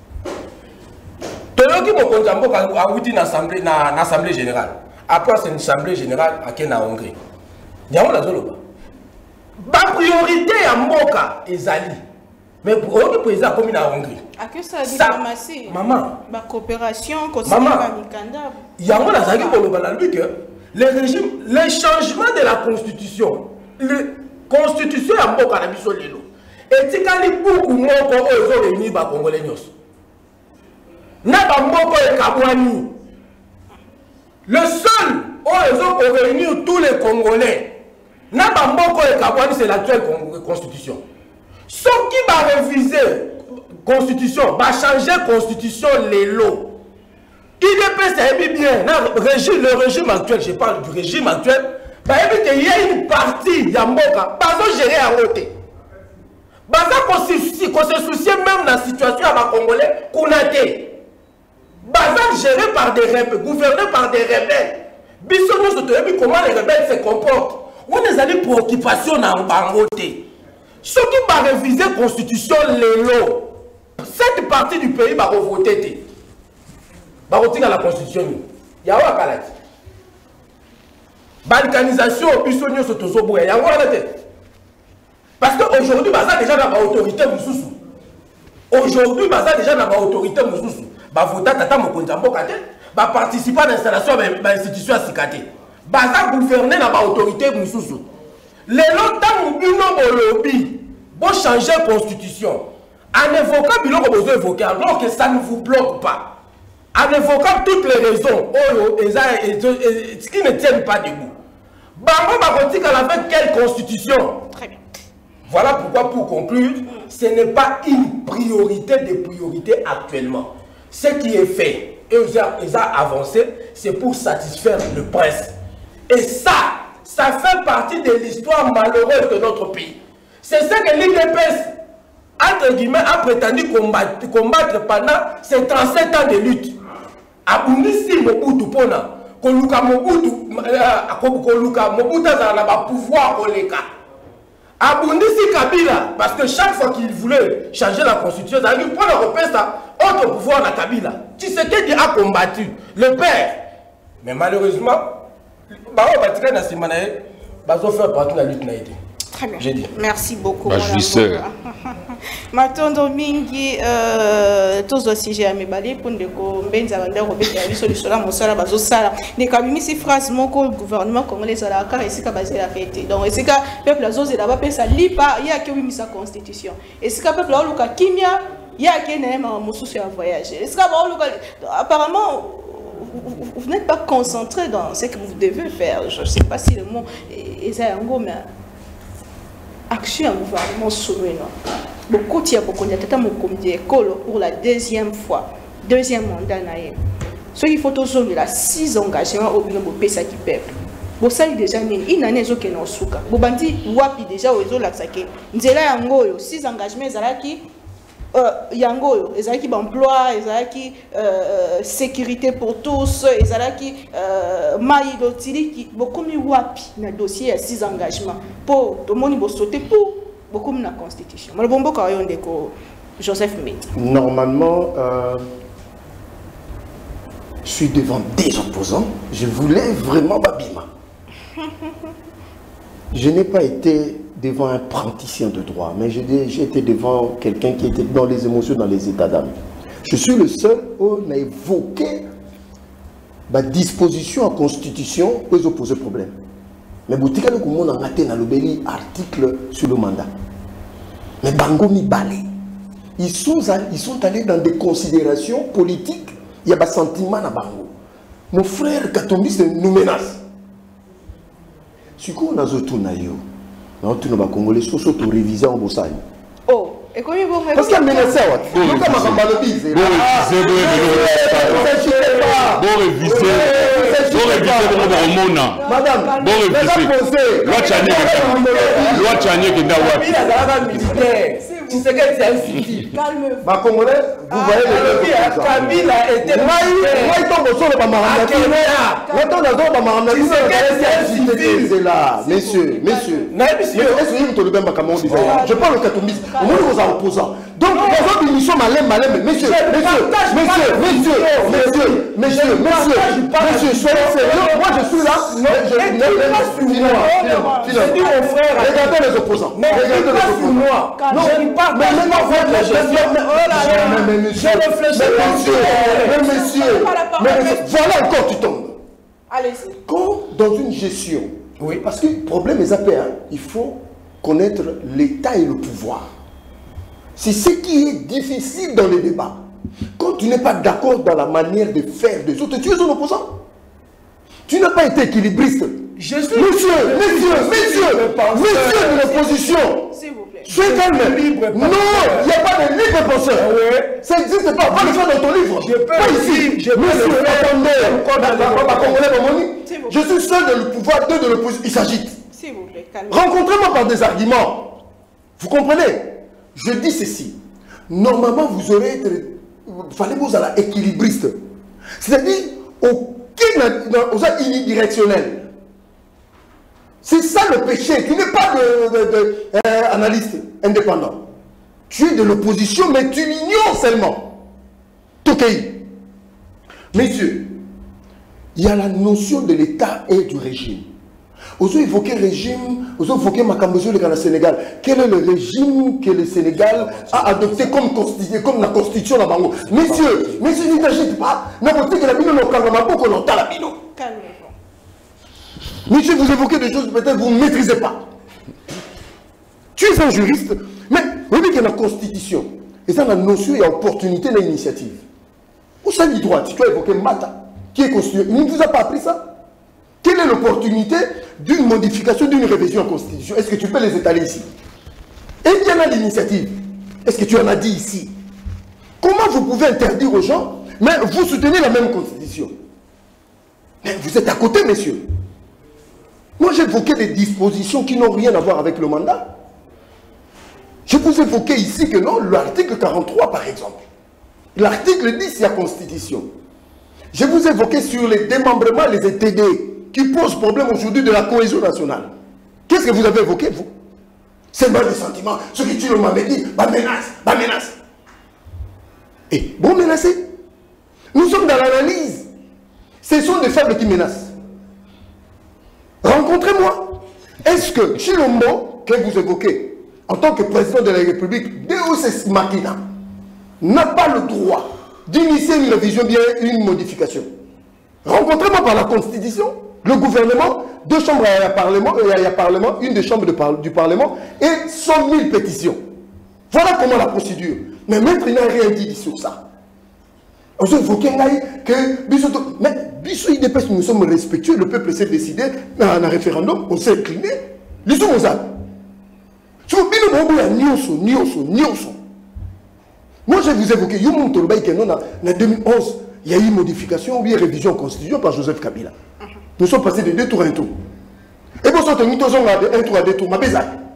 Toloki Mokonjambo a outi dans l'Assemblée générale. Après, c'est une assemblée générale à Kenya, en Hongrie. Il y a un zoloba. La priorité à Mboka et Zali. Mais pour le président comme il a en Hongrie. À que ça diplomatie? Maman. La coopération, maman. Il y a un Zali pour le que le régime, le changement de la constitution, la constitution à Mboka na biso lelo. Et si quand il beaucoup moins qu'on eux réunis les Congolais n'a pas Mboka et Kabouani. Le seul où ils ont réuni tous les Congolais, n'a pas Mboka et Kabouani, c'est l'actuelle constitution. Ce qui va réviser constitution, va changer constitution les lots. I D P c'est bien, le régime actuel, je parle du régime actuel, il y a une partie de Mboka, pas gérer à côté. Qu'on se soucie même de la situation à la Congolais, qu'on a été. Bazar géré par des rebelles, gouverné par des rebelles. Bissonno se trouve comment les rebelles se comportent. On est allé préoccupation en bangoté. Ceux qui vont réviser la constitution, les lots, cette partie du pays va voter. Va voter dans la constitution. Il y a un calage. Balkanisation, Bissonio, Sotozobo, il y a un tête. Parce qu'aujourd'hui, Baza déjà dans l'autorité Moussoussou. Aujourd'hui, Baza déjà dans l'autorité Moussoussou. Bah voter Tata Mokonzambo Kate, bah participer à l'installation de l'institution à Sikate. Baza gouverner dans l'autorité Moussoussou. Les longtemps où nous lobby, pour changer la constitution, en évoquant le que vous évoquez, alors que ça ne vous bloque pas. En évoquant toutes les raisons qui ne tiennent pas debout. Bango Bakotika avec quelle constitution? Très bien. Voilà pourquoi, pour conclure, ce n'est pas une priorité des priorités actuellement. Ce qui est fait et ils ont avancé, c'est pour satisfaire le prince. Et ça, ça fait partie de l'histoire malheureuse de notre pays. C'est ce que l'I D P S, entre guillemets, a prétendu combattre, combattre pendant ces trente-sept ans de lutte. Abundisi Mobutu Pona, Koluka Mobutu, Koluka Mobutu a le pouvoir Koleka. Abundisi Kabila, parce que chaque fois qu'il voulait changer la constitution, il a dit pour le repère ça, autre pouvoir à Kabila. Tu sais qui a combattu le père. Mais malheureusement, Bao Batika na Simanae, Bazo fait partie de la lutte naïde. Très bien. J'ai dit. Merci beaucoup. Bah, je suis Matondo mingi tous os sujets à mebali pour de ko benza banda ko beta biso lisola mosala bazo sala ne kabimi si phrase moko gouvernement congolais sala ka esika basé la fête donc esika peuple azoze là ba pesa lipa ya ke wi sa constitution esika peuple oluka kimia ya ke na ma mosusu ya voyager esika ba oluka apparemment vous, vous n'êtes pas concentré dans ce que vous devez faire. Je ne sais pas si le mot est un mais action au gouvernement souverainement. Beaucoup de beaucoup de pour la deuxième fois, deuxième mandat. Ce qu'il faut toujours il a six engagements au bureau de Pesa qui peuple. Bon ça il déjà une année zo kena osuka. Bon bandi wapi déjà ozo laksake. Nzela yango six engagements ezalaki euh yango ezalaki emploi, ezalaki euh sécurité pour tous, ezalaki euh mai lotili beaucoup mi wapi na dossier à six engagements pour tout le monde bo sauter pour beaucoup na constitution. Mal bombo ka yonde ko Joseph Mbete. Normalement euh, je suis devant des opposants, je voulais vraiment Babima. Je n'ai pas été devant un praticien de droit, mais j'ai été devant quelqu'un qui était dans les émotions, dans les états d'âme. Je suis le seul où on a évoqué la disposition en constitution pour opposer problème. Mais Boutika le Koumon a maté dans le article sur le mandat. Mais Bango mi balé. Ils sont, ils sont allés dans des considérations politiques. Il y a un sentiment à Bango. Mon frère Katombi nous menace. Si on a zotou na yo, on a ba congolais soso to réviser en Bossani. Oh, et comment vous me parce qu'il menace wa. Donc comme on va le biser. Bon réviser, bon réviser. Bon réviser bon mona. Madame, bon réviser. Loi Tchanie. Loi Tchanie qui n'a pas. Tu sais que c'est un suicide. Calme. Ma congolais, vous voyez le Kabila était moi il tombe sur le Bamaramna. Maintenant dans le Bamaramna, tu sais que c'est un suicide là, messieurs, messieurs. Est-ce que vous le même Bakamoun disait je parle au Katombis, au moins vous en opposant. Donc les autres émissions malin malin messieurs, messieurs, messieurs, messieurs, messieurs, messieurs, messieurs, messieurs, soyez sérieux. Moi je suis là, je ne pas sur moi. Je dis mon frère, regardez les opposants. Regardez les opposants. Non, mais maintenant, mais monsieur, mais monsieur, voilà encore tu tombes. Allez-y. Quand dans une gestion, oui, parce que le problème est appelé, il faut connaître l'État et le pouvoir. C'est ce qui est difficile dans les débats. Quand tu n'es pas d'accord dans la manière de faire des autres, tu es un opposant. Tu n'as pas été équilibriste. Je suis monsieur, monsieur, monsieur, monsieur de l'opposition. Soyez calme. Non, il n'y a pas de libre penseur. Ça n'existe pas. Va le faire dans ton livre. Je peux pas ici. Je monsieur, attendez. Je suis seul de le pouvoir, deux de l'opposition. Il s'agite. Rencontrez-moi par des arguments. Vous comprenez? Je dis ceci. Normalement, vous aurez été. Il fallait vous aller équilibriste. C'est-à-dire, aucun unidirectionnel. C'est ça le péché. Tu n'es pas de, de, de, euh, analyste indépendant. Tu es de l'opposition, mais tu l'ignores seulement. Tokei. Messieurs, il y a la notion de l'État et du régime. Vous avez évoqué le régime, vous avez évoqué Makambozo le Sénégal. Quel est le régime que le Sénégal a adopté comme, comme la constitution là-bas? Messieurs, messieurs, n'agissez pas. N'importe que la bino n'a pas longtemps la bino. Messieurs, vous évoquez des choses peut-être vous ne maîtrisez pas. Tu es un juriste, mais vous voyez qu'il y a la constitution. Et ça, la notion, il y a opportunité de l'initiative. Où ça dit droit? Tu as évoqué Mata, qui est constitué. Il ne vous a pas appris ça? Quelle est l'opportunité d'une modification, d'une révision en constitution? Est-ce que tu peux les étaler ici? Et il y en a l'initiative. Est-ce que tu en as dit ici? Comment vous pouvez interdire aux gens, mais vous soutenez la même constitution? Mais vous êtes à côté, messieurs. Moi, j'ai évoqué des dispositions qui n'ont rien à voir avec le mandat. Je vous évoquais ici que non, l'article quarante-trois, par exemple. L'article dix, il y a constitution. Je vous évoquais sur les démembrements, les E T D, qui posent problème aujourd'hui de la cohésion nationale. Qu'est-ce que vous avez évoqué, vous? C'est mal des sentiments. Ceux qui tuent le Mamedi, bah menace, bah menace. Et bon menacez. Nous sommes dans l'analyse. Ce sont des faibles qui menacent. Rencontrez-moi. Est-ce que Chilombo, que vous évoquez, en tant que président de la République, Deus Machina, n'a pas le droit d'initier une révision, bien une modification? Rencontrez-moi par la Constitution, le gouvernement, deux chambres à Parlement, et à Parlement, une des chambres de par, du Parlement, et cent mille pétitions. Voilà comment la procédure. Mais maître, il n'a rien dit sur ça. On s'est évoqué que Bissot, mais Bissot, il dépêche, nous sommes respectueux, le peuple s'est décidé, dans un référendum, on s'est incliné. Ils sont aux âmes. Moi, je vous évoqué, en deux mille onze, il y a eu une modification ou une révision constitution par Joseph Kabila. Nous sommes passés de deux tours à un tour. Et pour ça, nous sommes de un tour à deux tours. Donc,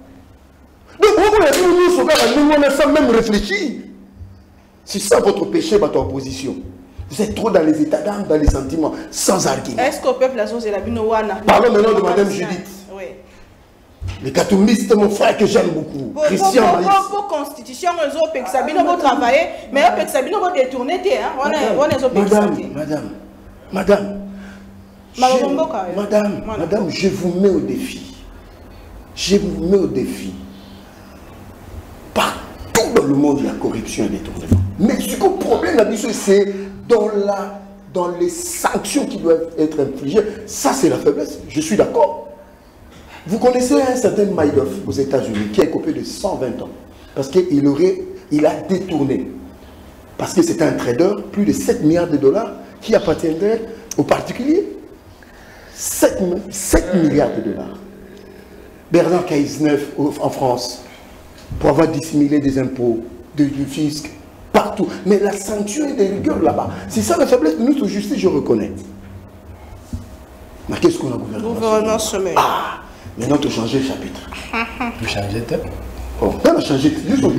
on a sans même réfléchir. C'est ça votre péché, votre opposition. Vous êtes trop dans les états d'âme, dans les sentiments, sans argument. Est-ce qu'au peuple, la chose est la binowana? Parlons maintenant de Madame Judith. Oui. Les catholiques, mon frère que j'aime beaucoup. Pour, Christian pour, Maïs. pour, pour constitution, ils ont Pexabino vont travailler, mais eux Pexabino vont détourner. On est Madame, madame, madame. Madame, je, madame, madame, je vous mets au défi. Je vous mets au défi. Partout dans le monde, il y a corruption et détournement. Mais ce qu'on problème, c'est dans, la, dans les sanctions qui doivent être infligées. Ça, c'est la faiblesse. Je suis d'accord. Vous connaissez un certain Maïdoff aux États-Unis qui a écopé de cent vingt ans. Parce qu'il aurait, il a détourné. Parce que c'était un trader, plus de sept milliards de dollars qui appartiendraient aux particuliers. sept milliards de dollars. Bernard Cazeneuve en France, pour avoir dissimulé des impôts, du fisc, partout. Mais la sanction est de rigueur là-bas. C'est ça la faiblesse de notre justice, je reconnais. Mais qu'est-ce qu'on a gouvernement Gouvernement sommet. Ah, maintenant tu as changé le chapitre. Tu changes de tête. Oh, on a changé. Juste au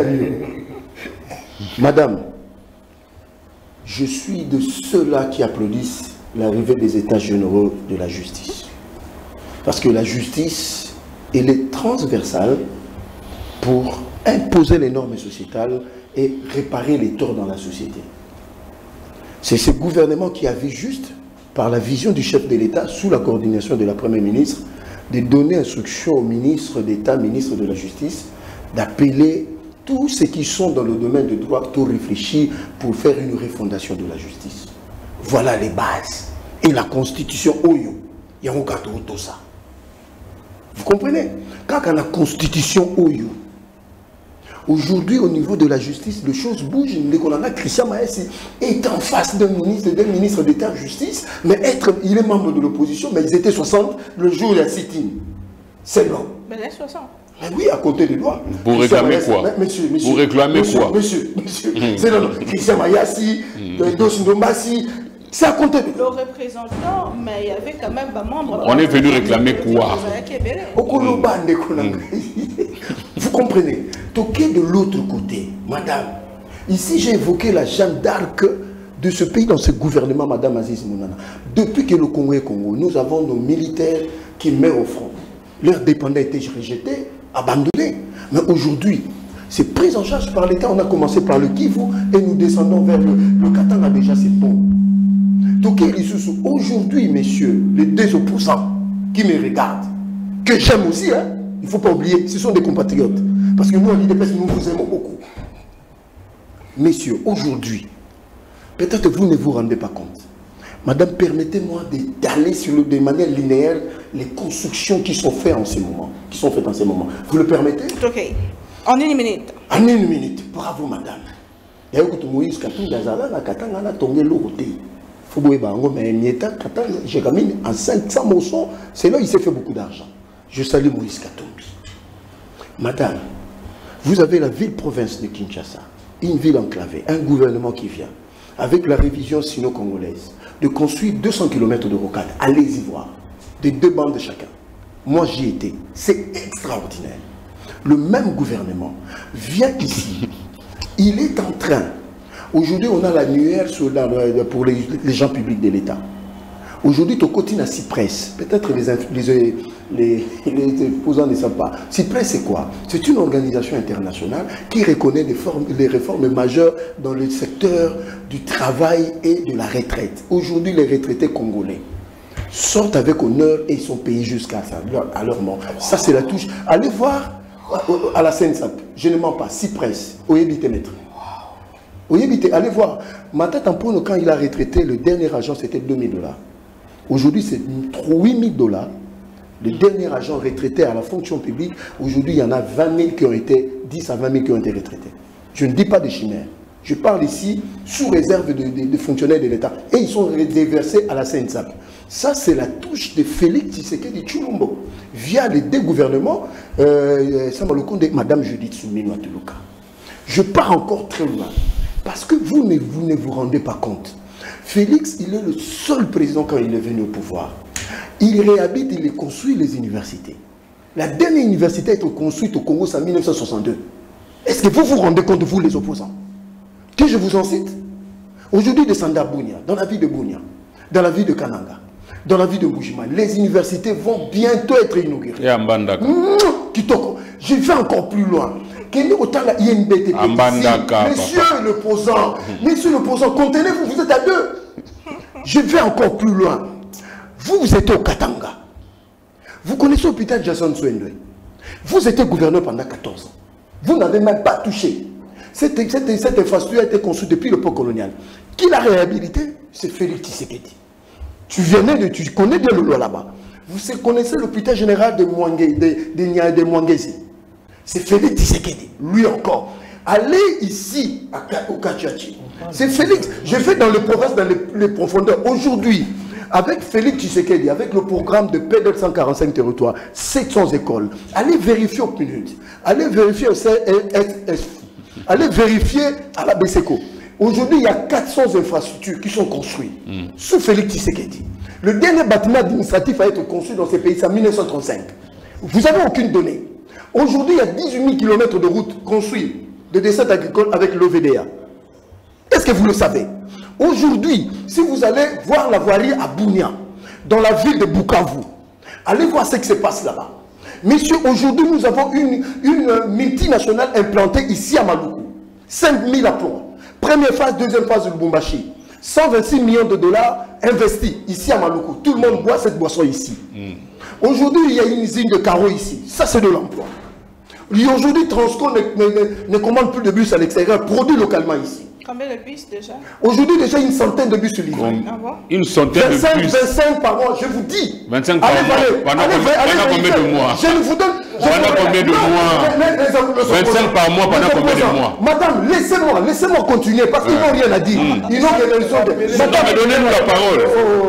Madame, je suis de ceux-là qui applaudissent l'arrivée des états généraux de la justice. Parce que la justice, elle est transversale pour imposer les normes sociétales et réparer les torts dans la société. C'est ce gouvernement qui a vu juste, par la vision du chef de l'État, sous la coordination de la Première ministre, de donner instruction au ministre d'État, ministre de la Justice, d'appeler tous ceux qui sont dans le domaine du droit tout réfléchir pour faire une refondation de la justice. Voilà les bases. Et la constitution, Oyo, il y a un tout ça. Vous comprenez? Quand on a la constitution Oyo, aujourd'hui, au niveau de la justice, les choses bougent. Le Christian Maïs est en face d'un ministre, d'un ministre d'État de justice, mais être, il est membre de l'opposition, mais ils étaient soixante le jour de la sit-in. C'est long. Mais les soixante. Mais oui, à côté des doigts. Vous réclamez quoi? Monsieur, monsieur. Vous réclamez monsieur, quoi? Monsieur, monsieur. Mm. C'est non, Christian Mayassi, mm. Dosindombassi. C'est à compter de... Le représentant, mais il y avait quand même un membre... On est venu réclamer quoi? Vous comprenez? Toquez de l'autre côté, madame. Ici, j'ai évoqué la Jeanne d'Arc de ce pays dans ce gouvernement, madame Aziz Mounana. Depuis que le Congo est Congo, nous avons nos militaires qui meurent au front. Leurs dépendants étaient rejetés, abandonnés. Mais aujourd'hui, c'est pris en charge par l'État. On a commencé par le Kivu et nous descendons vers le, le Katanga. Déjà, c'est bon. Donc, aujourd'hui, messieurs, les deux opposants qui me regardent, que j'aime aussi, hein, il ne faut pas oublier, ce sont des compatriotes. Parce que nous, à l'I D P S, nous vous aimons beaucoup. Messieurs, aujourd'hui, peut-être vous ne vous rendez pas compte. Madame, permettez-moi d'étaler sur le, de manière linéaire les constructions qui sont faites en ce moment. Qui sont faites en ce moment. Vous le permettez? Ok. En une minute. En une minute. Bravo, madame. Il y a eu Moïse Katou Gazala, la Katanga, la Tongue, l'Oroté. Foboé Bango, mais Nieta, Katanga, j'ai gagné en cinq cents morceaux. C'est là il s'est fait beaucoup d'argent. Je salue Moïse Katumbi. Madame, vous avez la ville-province de Kinshasa, une ville enclavée, un gouvernement qui vient, avec la révision sino-congolaise, de construire deux cents kilomètres de rocade. Allez-y voir. De deux bandes de chacun. Moi, j'y étais. C'est extraordinaire. Le même gouvernement vient ici. Il est en train. Aujourd'hui, on a l'annuaire pour les, les gens publics de l'État. Aujourd'hui, tu continues à Cypress. Peut-être les, les, les, les opposants ne savent pas. Cypress, c'est quoi? C'est une organisation internationale qui reconnaît les, formes, les réformes majeures dans le secteur du travail et de la retraite. Aujourd'hui, les retraités congolais sortent avec honneur et sont payés jusqu'à à leur mort. Ça, c'est la touche. Allez voir à la Seine-Sap. Je ne mens pas. Cypress, Oyebite Maître. Oyebite, allez voir. Mata Tampono, quand il a retraité, le dernier agent, c'était deux mille dollars. Aujourd'hui, c'est huit mille dollars. Le dernier agent retraité à la fonction publique, aujourd'hui, il y en a vingt mille qui ont été, dix à vingt mille qui ont été retraités. Je ne dis pas de chimères. Je parle ici sous réserve de, de, de fonctionnaires de l'État. Et ils sont déversés à la Seine-Sap. Ça, c'est la touche de Félix Tshisekedi Tshilombo. Via les deux gouvernements, euh, de Madame Judith Suminwa Tuluka. Je pars encore très loin. Parce que vous ne, vous ne vous rendez pas compte. Félix, il est le seul président quand il est venu au pouvoir. Il réhabite, il construit les universités. La dernière université a été construite au Congo, c'est en mille neuf cent soixante-deux. Est-ce que vous vous rendez compte, vous les opposants? Que je vous en cite. Aujourd'hui, de Sanda Bounia, dans la ville de Bounia, dans la ville de Kananga, dans la ville de Mujima, les universités vont bientôt être inaugurées. Et à Mbandaka. Kitoko, je vais encore plus loin. Monsieur l'opposant, monsieur l'opposant, contenez-vous, vous êtes à deux. Je vais encore plus loin. Vous, vous êtes au Katanga. Vous connaissez l'hôpital Jason Swendwe. Vous étiez gouverneur pendant quatorze ans. Vous n'avez même pas touché. Cette, cette, cette infrastructure a été construite depuis l'époque coloniale. Qui l'a réhabilité? C'est Félix Tshisekedi. Tu venais de, tu connais bien le loi là-bas. Vous connaissez l'hôpital général de Mwangezi. De, de, de Mwangezi. C'est Félix Tshisekedi, lui encore. Allez ici, à, au Kachachi. C'est Félix. Je fais dans les provinces, dans les, les profondeurs. Aujourd'hui, avec Félix Tshisekedi, avec le programme de P deux cent quarante-cinq territoires, sept cents écoles, allez vérifier au P N U D, allez vérifier au C S S, allez vérifier à la B S E C O. Aujourd'hui, il y a quatre cents infrastructures qui sont construites mm. sous Félix Tshisekedi. Le dernier bâtiment administratif a été construit dans ces pays, c'est en mille neuf cent trente-cinq. Vous n'avez aucune donnée. Aujourd'hui, il y a dix-huit mille kilomètres de routes construites de descente agricole avec l'O V D A. Est-ce que vous le savez? Aujourd'hui, si vous allez voir la voirie à Bounia, dans la ville de Bukavu, allez voir ce qui se passe là-bas. Messieurs, aujourd'hui, nous avons une, une multinationale implantée ici à Maluku. cinq mille emplois. Première phase, deuxième phase de Lubumbashi. cent vingt-six millions de dollars investis ici à Maluku. Tout le monde boit cette boisson ici. Mm. Aujourd'hui, il y a une usine de carreaux ici. Ça, c'est de l'emploi. Aujourd'hui, Transco ne, ne, ne, ne commande plus de bus à l'extérieur, produit localement ici. Combien de bus déjà? Aujourd'hui, déjà une centaine de bus livrés. Ah bon? Une centaine vingt-cinq, de bus. vingt-cinq par mois, je vous dis. vingt-cinq par mois. Pendant combien de mois? Je vous donne. Pendant combien de mois? vingt-cinq par mois, pendant combien de mois? Madame, laissez-moi, laissez-moi continuer parce qu'ils n'ont rien à dire. Ils n'ont rien à dire. Madame, donnez-nous la parole.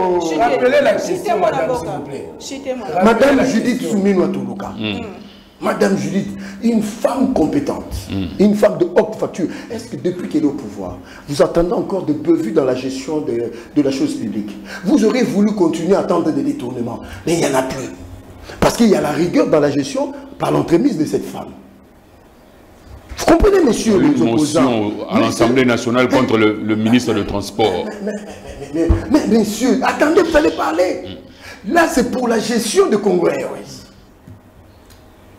Citez-moi d'abord, s'il vous plaît. Madame Judith Suminwa Tuluka. Madame Judith, une femme compétente, mm. une femme de haute facture. Est-ce que depuis qu'elle est au pouvoir, vous attendez encore de bevues dans la gestion de, de la chose publique? Vous aurez voulu continuer à attendre des détournements, mais il n'y en a plus. Parce qu'il y a la rigueur dans la gestion par l'entremise de cette femme. Vous comprenez, messieurs les opposants? Une motion à l'Assemblée nationale contre le, le ministre des Transports. Mais, mais, mais, mais, mais messieurs, attendez, vous allez parler. Mm. Là, c'est pour la gestion de Congo Airways.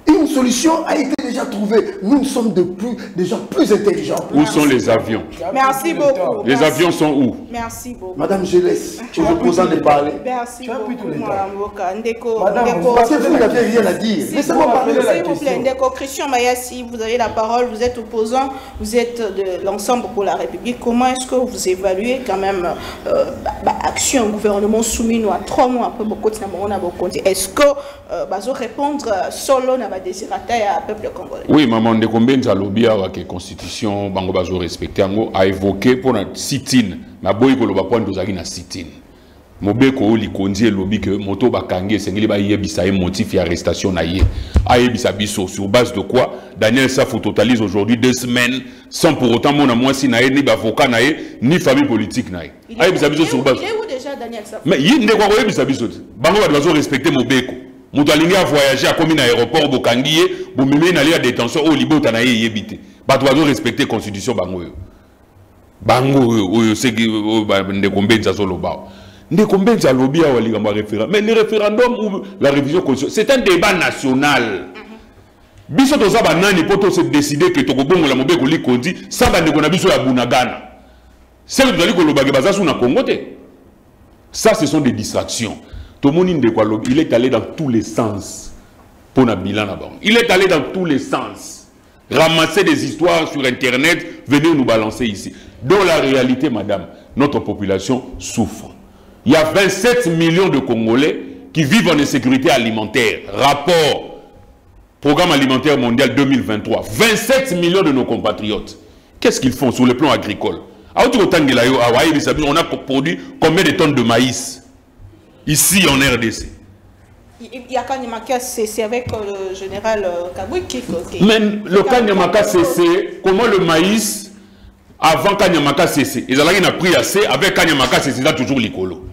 Une solution a été déjà trouvée. Nous sommes de plus, déjà plus intelligents. Où Merci. sont les avions? Merci beaucoup. Les Merci. avions sont où? Merci beaucoup. Madame, je laisse. Tu es opposant de parler. Merci beaucoup. Madame, parce que vous n'avez rien à dire. Laissez-moi parler de la question. S'il vous plaît, Ndeko Christian Mayassi, vous avez la parole, vous êtes opposant, vous êtes de l'ensemble pour la République. Comment est-ce que vous évaluez quand même euh, bah, action au gouvernement soumis à trois mois après beaucoup de temps? Est-ce que euh, bah, répondre solo n'a pas désirata à peuple congolais? Oui, maman, de combien de lobby à la constitution, bango bazo respecté, a évoqué pour la sit-in, na boy ko loba point dozaki na sit-in. Mobeko li kondi lobby que moto bakangi sengeli ba yebisa e motif ya arrestation na ye. A yebisa biso sur base de quoi Daniel Safou totalise aujourd'hui deux semaines sans pour autant mon moi si na ye ni avocat na ye ni famille politique na ye. A yebisa biso sur base. Il est où déjà Daniel Safou? Mais il ne quoi yebisa biso. Bango bazo respecter Mobeko. Moto alingi a voyager à commune aéroport bokangi ye, bo meme na li à détention au libota na ye yebite. Ba doit respecter constitution bango yo. Bango yo c'est que ne combien ça solo ba. Ne combien ça lobby à wali gamba référendum. Mais le référendum ou la révision constitutionnelle, c'est un débat national. Biso to za banani poto se décider que to kobongo la Mobeko li kondi, ça ba ne kona biso ya bunagana. C'est que dali ko lobage baza sou na Congo te. Ça ce sont des distractions. Il est allé dans tous les sens pour un bilan là-bas. Il est allé dans tous les sens. Ramasser des histoires sur Internet, venir nous balancer ici. Dans la réalité, madame, notre population souffre. Il y a vingt-sept millions de Congolais qui vivent en insécurité alimentaire. Rapport Programme alimentaire mondial deux mille vingt-trois. vingt-sept millions de nos compatriotes. Qu'est-ce qu'ils font sur le plan agricole? On a produit combien de tonnes de maïs ici en R D C? Il y a Kanyamaka C C avec le général Kabouy qui... Mais le Kanyamaka C C, comment le maïs, avant Kanyamaka C C, ils ont pris assez, avec Kanyamaka C C, là toujours l'écolo.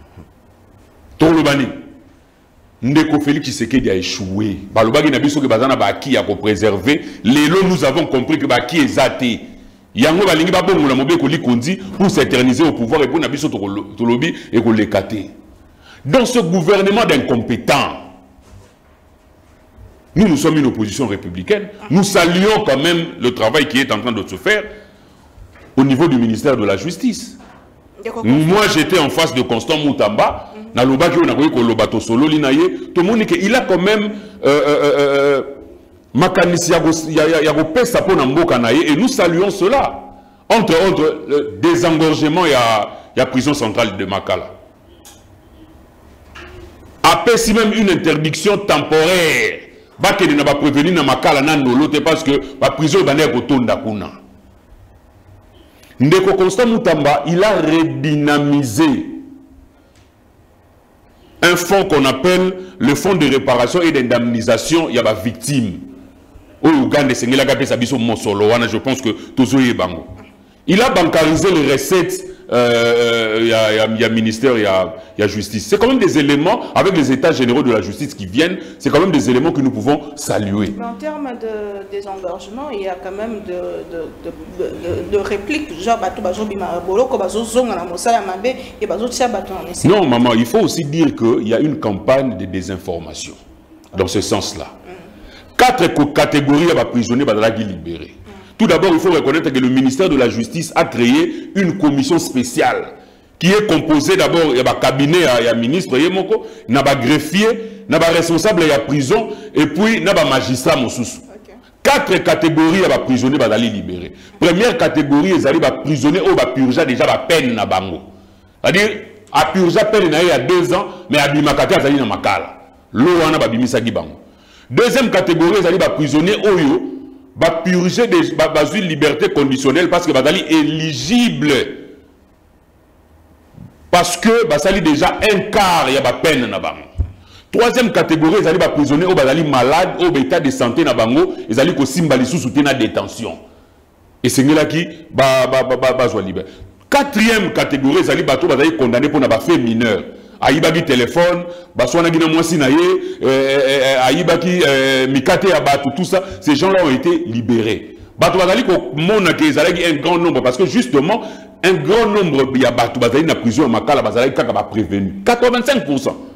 Torlobani. Ndeko Félix Tshisekedi a échoué. Balobagi na biso ke bazana ba qui a préserver. Lelo nous avons compris que ba qui est athée. Yango balingi ba bongo la Mobeko li kondi pour s'éterniser au pouvoir et pour na biso tolobi et ko lekate. Dans ce gouvernement d'incompétents, nous, nous sommes une opposition républicaine. Nous saluons quand même le travail qui est en train de se faire au niveau du ministère de la Justice. Moi, j'étais en face de Constant Moutamba. Il a quand même et nous saluons cela. Entre autres, le désengorgement, il y a la prison centrale de Makala. Après, si même une interdiction temporaire, parce que la prison est kuna. Ndeko Constant Moutamba, il a redynamisé un fonds qu'on appelle le fonds de réparation et d'indemnisation, il y a des victimes. Au Ouganda, je pense que il a bancarisé les recettes. Euh, il y, y, y a ministère, il y a, y a justice. C'est quand même des éléments, avec les états généraux de la justice qui viennent, c'est quand même des éléments que nous pouvons saluer. Mais en termes de désengorgement, il y a quand même de, de, de, de, de répliques, genre non, maman, il faut aussi dire qu'il y a une campagne de désinformation dans ce sens-là. Mm. Quatre catégories à prisonniers libérés. Tout d'abord, il faut reconnaître que le ministère de la Justice a créé une commission spéciale qui est composée d'abord, il y a un cabinet, il y a un ministre, il y a un greffier, il y a un responsable, il y a prison, et puis il y a un magistrat. Quatre catégories de prisonniers qui sont libérés. Première catégorie, ils arrivent à prisonniers qui ont purgé déjà la peine. C'est-à-dire, à purger la peine il y a deux ans, mais à Bimakata, ils arrivent à Makala. Deuxième catégorie, ils arrivent à prisonniers qui va purger des une liberté conditionnelle parce que va aller éligible parce que va salir déjà un quart il y a pas peine na bango. Troisième catégorie ils allaient pas prisonniers au bazali malade au état de santé na bango ils allaient ko simbali sous soutenir la détention et c'est là qui ba ba ba ba soit libre. Quatrième catégorie ils allaient bateau bazali condamné pour na ba fait mineur. Aïbaki téléphone, baswana gina mwasi na ye, aïbaki mikate ya batu, tout ça, ces gens-là ont été libérés. Batu bazali ko mona ke ezalaki un grand nombre parce que justement un grand nombre ya batu bazali na prison makala bazali kaka ba prévenu. quatre-vingt-cinq pour cent.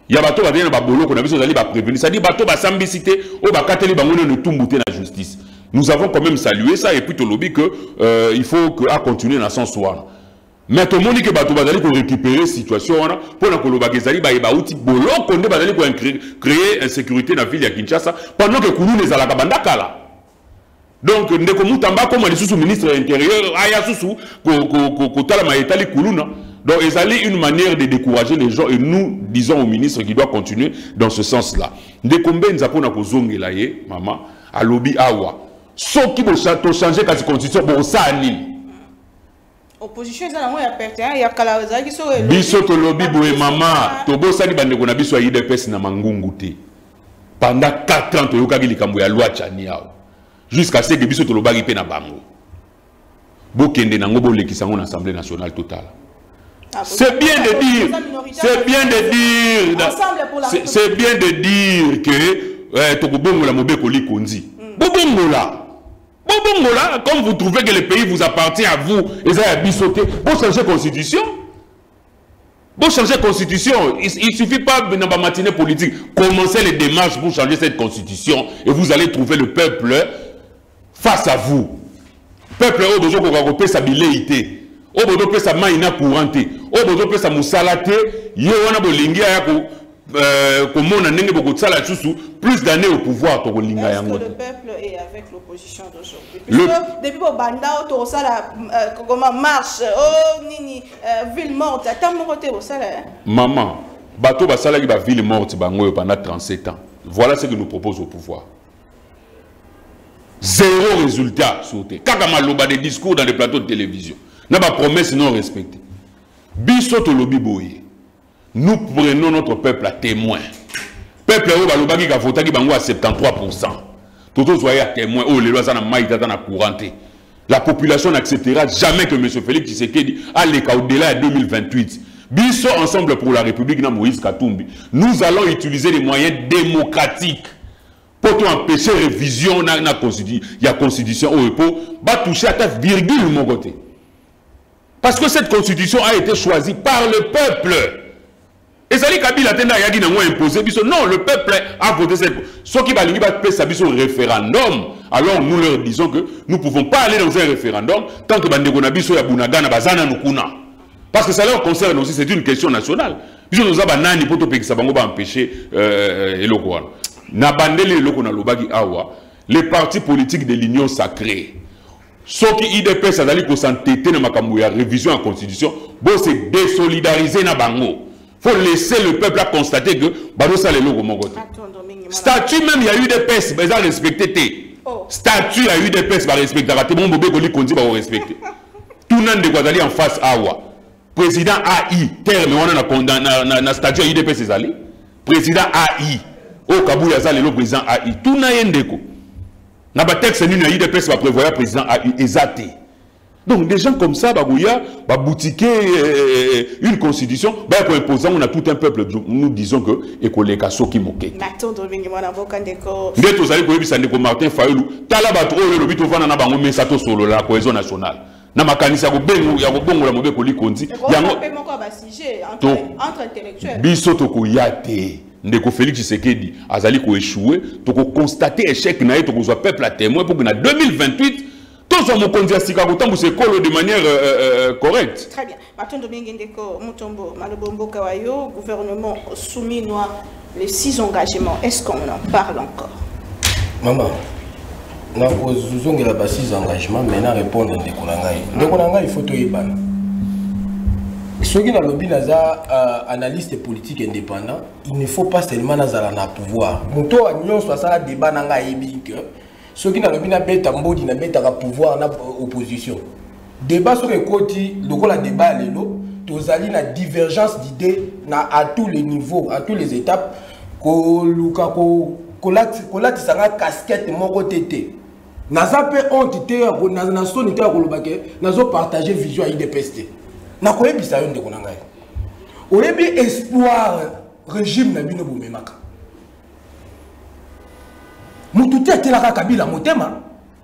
Il y a bateau qui ba bolo qu'on a besoin d'aller ba prévenir. Ça dit bateau ba sambicité ou ba kateli ba ngone ne tumbuté la justice. Nous avons quand même salué ça et puis to lobby que euh, il faut que à continuer dans sens soir. Mais tout le monde dit que bateau ba d'aller pour récupérer situation pour na koloba kezali ba ba outil bolo konde ba d'aller pour créer insécurité dans la ville de Kinshasa pendant que Kounou les alaka bandaka là. Donc ndeko mutamba comme les sous ministre intérieur aya sous ko ko ko tala ma etali Koulouna. Donc, ils allaient une manière de décourager les gens et nous disons au ministre qu'il doit continuer dans ce sens-là. Dès combien nous avons besoin de maman, à lobby awa. Ce qui veut changer la constitution, bon, ça anime. Opposition, il y a Kalazaki qui sont. Biso to lobby boé maman, tobo sali bande kona biso I D P S na mangungute. Pendant quatre ans, to yokagi likambo ya loi chani awa. Jusqu'à ce que biso to lobagi pe na bango. Bo kende na ngobo lekisango na Assemblée nationale totale. C'est bien de dire, c'est bien de dire, c'est bien de dire que Tokobongola Mobekoli Konzi. Bobongola, Bobongola, comme vous trouvez que le pays vous appartient à vous, et ça a bisauté, pour changer la constitution. Pour changer la constitution, il ne suffit pas de la matinée politique. Commencez les démarches pour changer cette constitution et vous allez trouver le peuple face à vous. Peuple aujourd'hui qui a repéré sa velléité. O bodo pesa maina courante o bodo pesa musalate ye wana bolingi ya ko ko mona ndenge boko tsala susu plus d'années au pouvoir to bolinga yango. Est-ce que le peuple est avec l'opposition d'aujourd'hui? Puisque depuis au banda to sala comment marche oh nini ville morte attends côté au sala. Maman bato basala ki ba ville morte bango pendant trente-sept ans. Voilà ce que nous propose au pouvoir. Zéro résultat sauté. Kaka maloba des discours dans les plateaux de télévision. N'a pas promesse non respectée. Bisoto lobi boye. Nous prenons notre peuple à témoin. Peuple au balobaki ka votaki bango à soixante-treize pour cent. Toto soyez à témoin. Oh les lois ça na maïta na couranté. La population n'acceptera jamais que M. Félix Tshisekedi aille au-delà de deux mille vingt-huit. Biso ensemble pour la République na Moïse Katumbi. Nous allons utiliser les moyens démocratiques pour empêcher révision na na constitution. Il y a constitution au repos va toucher à ta virgule mon côté. Parce que cette constitution a été choisie par le peuple. Et ça dit Kabila Tenda Yagi n'a imposé. Non, le peuple a voté cette. Ce qui va lui faire un référendum. Alors nous leur disons que nous ne pouvons pas aller dans un référendum tant que Bandegona Biso Yabunaga na Bazana Nukuna. Parce que ça leur concerne aussi, c'est une question nationale. Puisque nous avons nani poto pe sabango ba empêcher euh eloko. Na bandele eloko na lobaki awa, les partis politiques de l'Union sacrée. Ce qui I D P S a d'aller pour s'entêter dans la révision en constitution, bon c'est désolidariser na bango. Faut laisser le peuple à constater que baro ça les logos mon côté. Statut même il y a eu des P S, mais ça respecté té. Statut il y a eu des P S, bah respecter. Bah bon bobé koli kondi bah respecter. Tout nan de quoi d'aller en face awa. Président A I terme on a condamné na na statut I D P S c'est allé. Président A I au Kabouya ça le président A I tout na yendeko. Na ba texte ni na I D P S va prévoir président A I exacté. Donc des gens comme ça, Bagouya, va boutiquer euh, une constitution, bah pour imposer, on a tout un peuple. Nous disons que école kaso qui moque. Martin Domingue mon avocat d'eko. Ndeto zali ko yebisa ndeko Martin Fayulu, tala ba trop le lobito vana na bango mesato solo la cohésion nationale. Na makanisa ko bengu ya ko bongo la mobe ko likondi. Yango pe moko ba sujet entre entre intellectuels. Biso to ko yate. Ndeko Félix Tshisekedi azali ko échouer, to ko constater échec na to ko zo peuple à témoin pour que na deux mille vingt-huit tous ont mon candidat de manière euh, euh, correcte. Très bien. Martin Domingue Ndeko Mutombo, Malobombo Kawayo, gouvernement soumis noir les six engagements. Est-ce qu'on en parle encore? Maman, nous avons six engagements, maintenant répondre à Ndeko Nangai. Ndeko Nangai, il faut tout y ban. Ceux qui ont lobby naza analyste politique indépendant, il ne faut pas seulement naza na pouvoir. Muto a nyon soit ça débat Nangai ebink. Ceux qui n'ont pas bête en mode, ils n'ont pas pouvoir en opposition. Débat sur le côté, le débat est là. Tous allez la divergence d'idées à tous les niveaux, à toutes les étapes. Koluka ko kolati kolati sanga casquette mon côté. Naza pe honte te na son te ko lobake nazo partager vision à I D P S. Na ko yebisa yo ndeko nangai. Orebi espoir régime na bino bomemaka. Mututi atelaka Kabila motema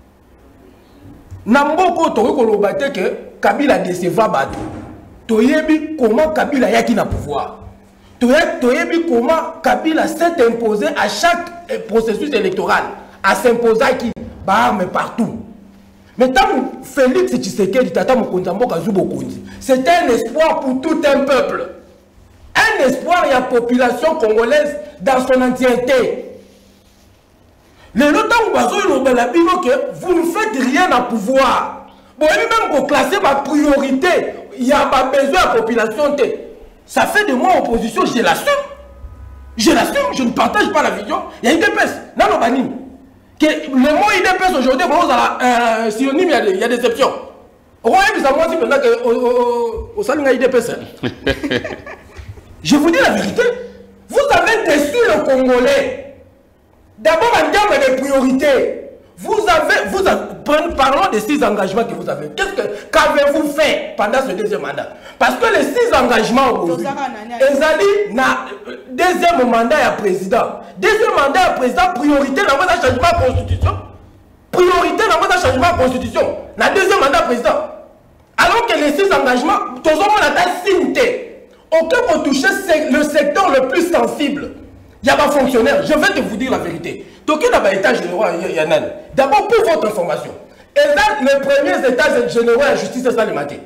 na mboko to ko lobate ke Kabila déceva bato toyebi comment Kabila yaki na pouvoir Toyebi comment Kabila s'est imposé à chaque processus électoral, à s'imposer qui bah mais partout. Mais tant Félix Tshisekedi Tata Mokonzambo Kazubokonzi, c'était un espoir pour tout un peuple. Un espoir et la population congolaise dans son entièreté. Le longtemps que vous ne faites rien à pouvoir. Bon, même pour classer ma priorité, il y a pas besoin de la population. Ça fait de moi opposition, je l'assume. Je l'assume, je ne partage pas la vision. Il y a une D P S. Non, non, Banim. Que le mot I D P S aujourd'hui, euh, synonyme, il y a déception. Au royaume, ça moi aussi maintenant que au salon I D P S. Je vous dis la vérité. Vous avez déçu le Congolais. D'abord, en termes de priorité, vous avez, vous avez, parlons des six engagements que vous avez. Qu'est-ce que, qu'avez-vous fait pendant ce deuxième mandat? Parce que les six engagements aujourd'hui, Ezali na deuxième mandat à président. Deuxième mandat à président, priorité dans votre changement de constitution. Priorité dans votre changement de constitution. La deuxième mandat président. Alors que les six engagements, tout le monde a signé. Aucun pour toucher le secteur le plus sensible. Il y a pas fonctionnaire. Je vais te vous dire la vérité. Toké n'a pas état général, Yannan. D'abord, pour votre information, les premiers états généraux à la justice, c'est ça le matin.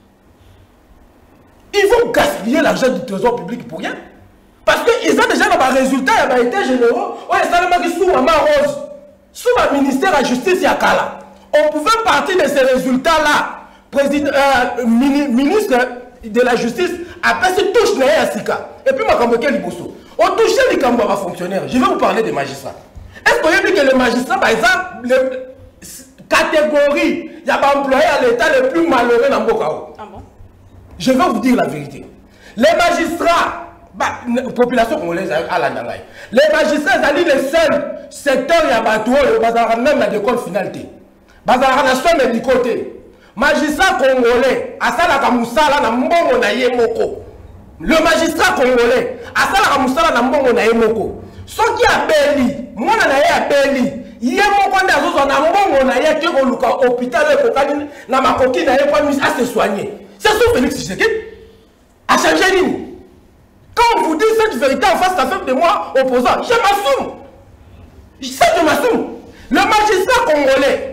Ils vont gaspiller l'argent du trésor public pour rien. Parce qu'ils ont déjà dans les résultats, il y a des états généraux, ça le marque sous Maman Rose, sous le ministère de la justice, il y a Kala. On pouvait partir de ces résultats-là. Président, euh, ministre de la justice, après, c'est touche à Sika. Et puis, je vais vous dire, on touche les cambouas fonctionnaires. Je vais vous parler des magistrats. Est-ce que vous avez dit que les magistrats, par exemple, les catégories, il y a des employés à l'État les plus malheureux dans le Bokao? Ah bon? Je vais vous dire la vérité. Les magistrats, bah, la population congolaise à la Nangaï, les magistrats, c'est les seuls secteurs, il y a des bazar même à l'école finalité. Bazar na somme du côté. Magistrat congolais, à ça la Kamoussala, na mbongo na yemoko. Le magistrat congolais, à ça la Kamoussala, na mbongo na yemoko. Ce qui a belli, moi na ye a belli. Yemoko na zozo na mbongo na ye ke oluka hôpital e kokani na makoki na ye pas mis à se soigner. C'est ça Félix Tshisekedi a changé ligne. Quand on vous dit cette vérité en face, ça fait de moi opposant. Je m'assume. Ça, je m'assume. Le magistrat congolais,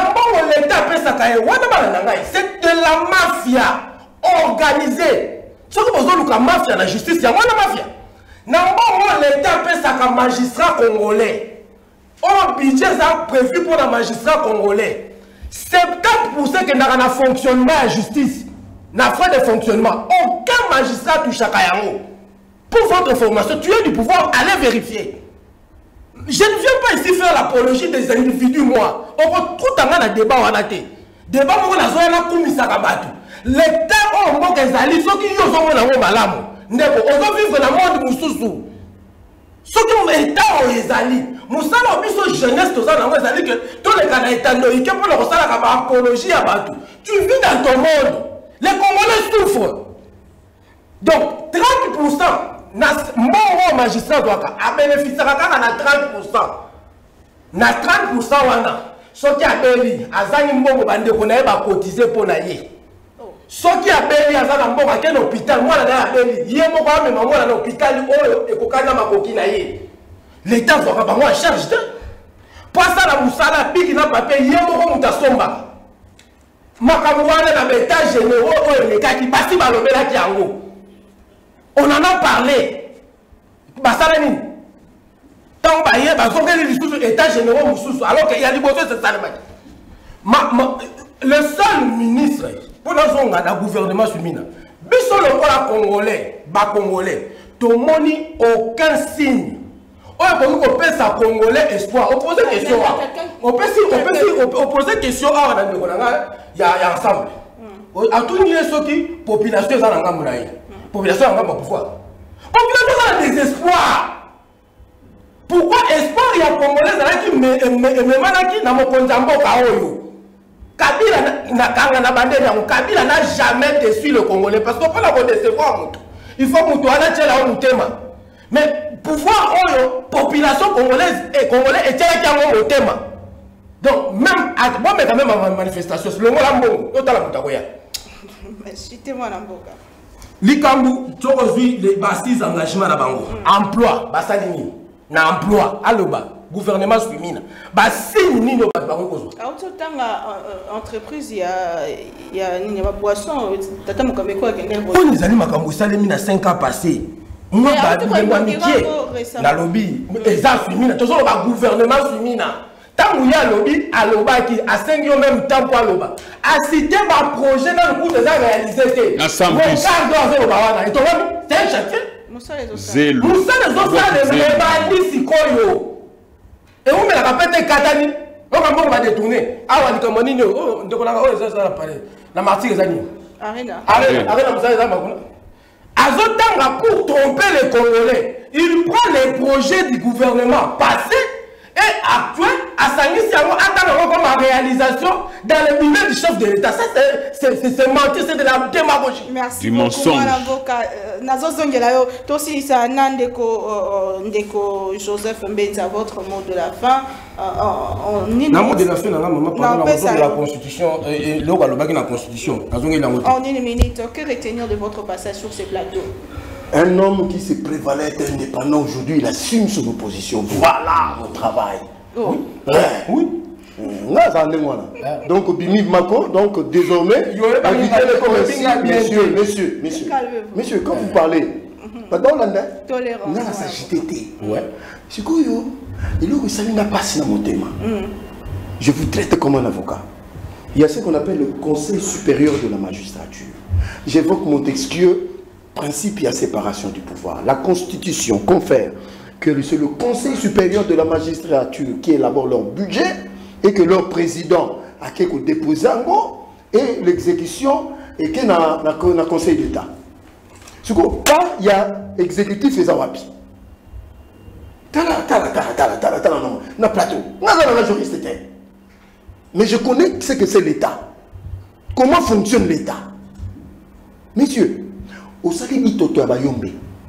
c'est de la mafia organisée. Ce que vous avez la mafia, la justice, il y a la mafia. L'État appelle ça comme magistrat congolais. Un budget prévu pour le magistrat congolais. soixante-dix pour cent que dans le fonctionnement de la justice, dans frais de fonctionnement, aucun magistrat touche à Kayango. Pour votre information, tu as du pouvoir, allez vérifier. Je ne viens pas ici faire l'apologie des individus, moi. On retrouve dans le débat en athée. Débat, on a besoin de commissaire Kabatu. L'État, on manque des alliés, ceux qui ont besoin de malam. On doit vivre dans le monde Moussoussou. Ceux qui ont l'État, on les alliés. Moussa, on a besoin de jeunesse, tout ça, on a alliés que tous les Canadiens étant noïques pour leur faire l'apologie à Batou. Tu vis dans ton monde. Les Congolais souffrent. Donc, trente pour cent. Mon magistrat doit bénéficier de trente pour cent. Na trente pour cent, ce qui a béni, Azani Mbongo Bande qu'on a cotisé pour naïe. Ce qui a béni, Azani Mbongo à l'hôpital, moi, là, béni. Il y a mon père, mais moi, à l'hôpital, et Kokana Makoki naïe. L'État doit pas moi charge de. Pas ça, la Moussala, pique n'a pas payé, il y a mon Moutasomba. Makamouane, dans l'état généraux, les gars qui passent par le Bela Kiango. On en a parlé. Basalani. Tant que les états généraux, alors qu'il y a des besoins, c'est ça le Le seul ministre, pour le gouvernement Sumina, Bissot le Congolais, bas Congolais, tout le monde aucun signe. On peut poser sa Congolais espoir. On pose des questions. On peut poser des questions. Il y a ensemble. À tout niveau, ce qui population est en train de population n'a pas pouvoir. Population a des espoirs. Pourquoi espoir il y a Congolais qui me me qui dans mon Konzambo Kaoyo. Kabila na kanga na bande ya Kabila n'a jamais déçu le Congolais parce qu'on peut la décevoir. Il faut que tu ailles là au thème. Mais pouvoir oyo population congolaise et congolais et tiens qui au thème. Donc même à moi mais quand même en manifestation le mot la mbongo, au tala mutakoya. Merci témoin Namboka. Likambu, tu as les bases engagements à Bango. Emploi, Basalini. Na emploi, aloba, gouvernement féminin. Basin ni no Bango. En entreprise, il y a il y a une boisson. Tata Mokameko a gagné. On les anime à Kambo Salemi na cinq ans passés. Moi, je na lobby. Exact féminin. Toujours le gouvernement féminin. Tant qu'il y a lobby, aloba qui a cinq ans même temps pour aloba. A cité ma projet dans le cours des réalisé. Ensemble. C'est un chantier. Zélo. Nous sommes les autres les si koyo. Et où me la capete katani. On va détourner. Ah on dit comme on oh on décolle oh ça ça la parler. La martyre zani. Arena. Arena, arena vous savez ça makuna. Azotanga pour tromper les Congolais. Il prend les projets du gouvernement passé et actuel à Sangui Siamo attend comme en réalisation dans le milieu du chef de l'État. Ça c'est mentir, c'est de la démagogie. Merci. Du mensonge. Nazo Zongelayo, aussi ça Nandeko Ndeko Joseph Mbenza, votre mot de la fin. Le mot de la fin, maman, parle de la Constitution et le roi de la Constitution. En une minute, que retenir de votre passage sur ces plateaux? Un homme qui se prévalait être indépendant aujourd'hui, il assume son opposition. Voilà mon travail. Oh. Oui. Oui. Donc, Bimi Mako, donc désormais, invitez les commerçants, messieurs, messieurs, messieurs, messieurs, quand vous parlez, dans l'Anda, on a sa J T T. Ouais. C'est quoi, yo? Il est ça n'a pas dans mon thème. Je vous traite comme un avocat. Il y a ce qu'on appelle le Conseil supérieur de la magistrature. J'évoque Montesquieu. Principe, il y a séparation du pouvoir. La Constitution confère que c'est le Conseil supérieur de la magistrature qui élabore leur budget et que leur président a quelque déposé en gros et l'exécution et qu'il y a un Conseil d'État. Ce qu'on pas, il y a exécutif et zawapi. Tala, tala, tala, tala, tala, tala, non, na plateau. Non, non, non, juriste. Mais je connais ce que c'est l'État. Comment fonctionne l'État? Messieurs, au salé mitoto abayombe.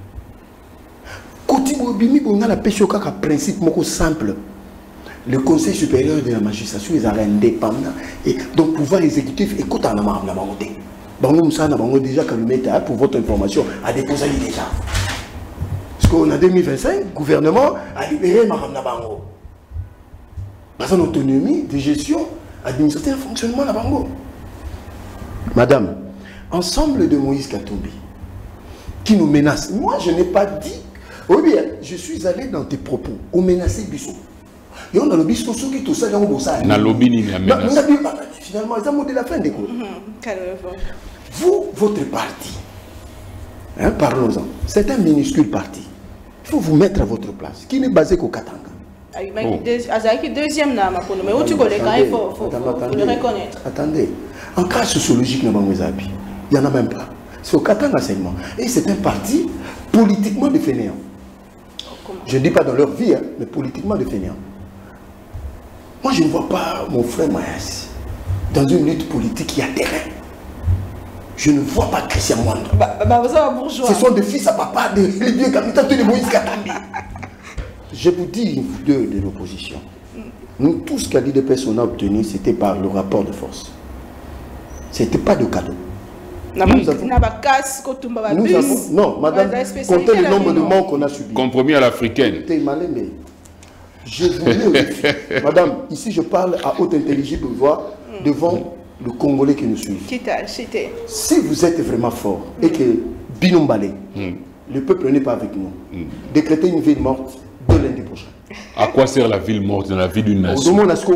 Côté bobimi on a la pêche au caca principe moko simple. Le Conseil supérieur de la magistrature est indépendant et donc pouvoir exécutif écoute en amont la bangote. Bango Moussana bango déjà calmeta pour votre information a déposé déjà. Parce qu'en deux mille vingt-cinq, le gouvernement a libéré Maham Nabango. Par son autonomie de gestion administrative et fonctionnement la bango. Madame, ensemble de Moïse Katumbi qui nous menace. Moi, je n'ai pas dit. Oui, bien, je suis allé dans tes propos. On menaçait Bissot. Et on a le Bissot qui tout ça, on a le ça. On a lobby ni la menace. Finalement, ils ont modé la fin des cours. Vous, votre parti, hein, parlons-en. C'est un minuscule parti. Il faut vous mettre à votre place. Qui n'est basé qu'au Katanga. Deuxième nama pour nous. Mais où tu connais quand il faut, faut, faut le reconnaître. Attendez. En cas sociologique, il n'y en a même pas. C'est au Katanga seulement. Et c'est un parti politiquement de fainéants. Je ne dis pas dans leur vie, hein, mais politiquement de fainéants. Moi, je ne vois pas mon frère Maïs dans une lutte politique qui a terrain. Je ne vois pas Christian Mwanda. Bah, bah, vous êtes bourgeois. Ce sont des fils à papa de Dieu capitaine de Moïse Katambi. Je vous dis, vous deux de l'opposition, nous, tout ce qu'a dit des personnes a obtenu, c'était par le rapport de force. Ce n'était pas de cadeau. Nous avons, nous avons, non, madame, comptez le nombre de morts qu'on a subis. Compromis à l'africaine. Je vous dis, madame, ici je parle à haute intelligible voix devant le Congolais qui nous suit. Si vous êtes vraiment fort et que Binombale, mm. le peuple n'est pas avec nous, mm. décrétez une ville morte de lundi prochain. À quoi sert la ville morte dans la vie d'une nation?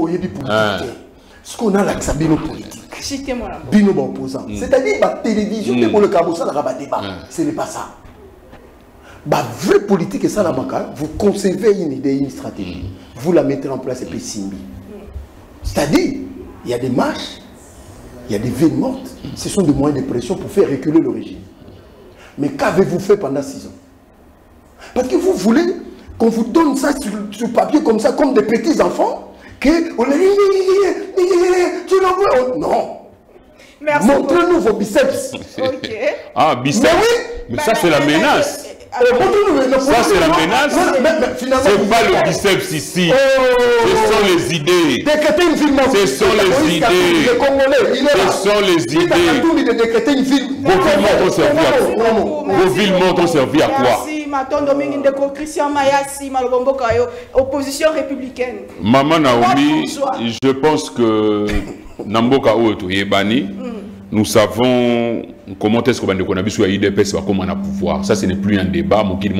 Ce qu'on a là, c'est Bino politique. Bino opposant. Mm. C'est-à-dire la télévision, mm. pour le Cabo, ça n'a débat. Mm. Ce n'est pas ça. La vraie politique, et ça, la banca, vous concevez une idée, une stratégie. Mm. Vous la mettez en place et puis simbi. Mm. C'est-à-dire, il y a des marches, il y a des villes mortes. Mm. Ce sont des moyens de pression pour faire reculer le régime. Mais qu'avez-vous fait pendant six ans? Parce que vous voulez qu'on vous donne ça sur, sur papier comme ça, comme des petits enfants, que on a dit, tu l'envoies. Non. Montrez-nous vos biceps. Ok. Ah, biceps. Mais oui. Mais ça, c'est la menace. Ça, c'est la menace. C'est pas le biceps ici. Ce sont les idées. Ce sont les idées. Ce sont les idées. Vos villes montent servi à quoi? Vos villes montent servi à quoi? Opposition républicaine. Maman Naomi, je pense que Namboka Oto Yebani, nous savons comment est-ce que Bandeko Nabiso a I D P S va comment on a pouvoir. Ça, ce n'est plus un débat.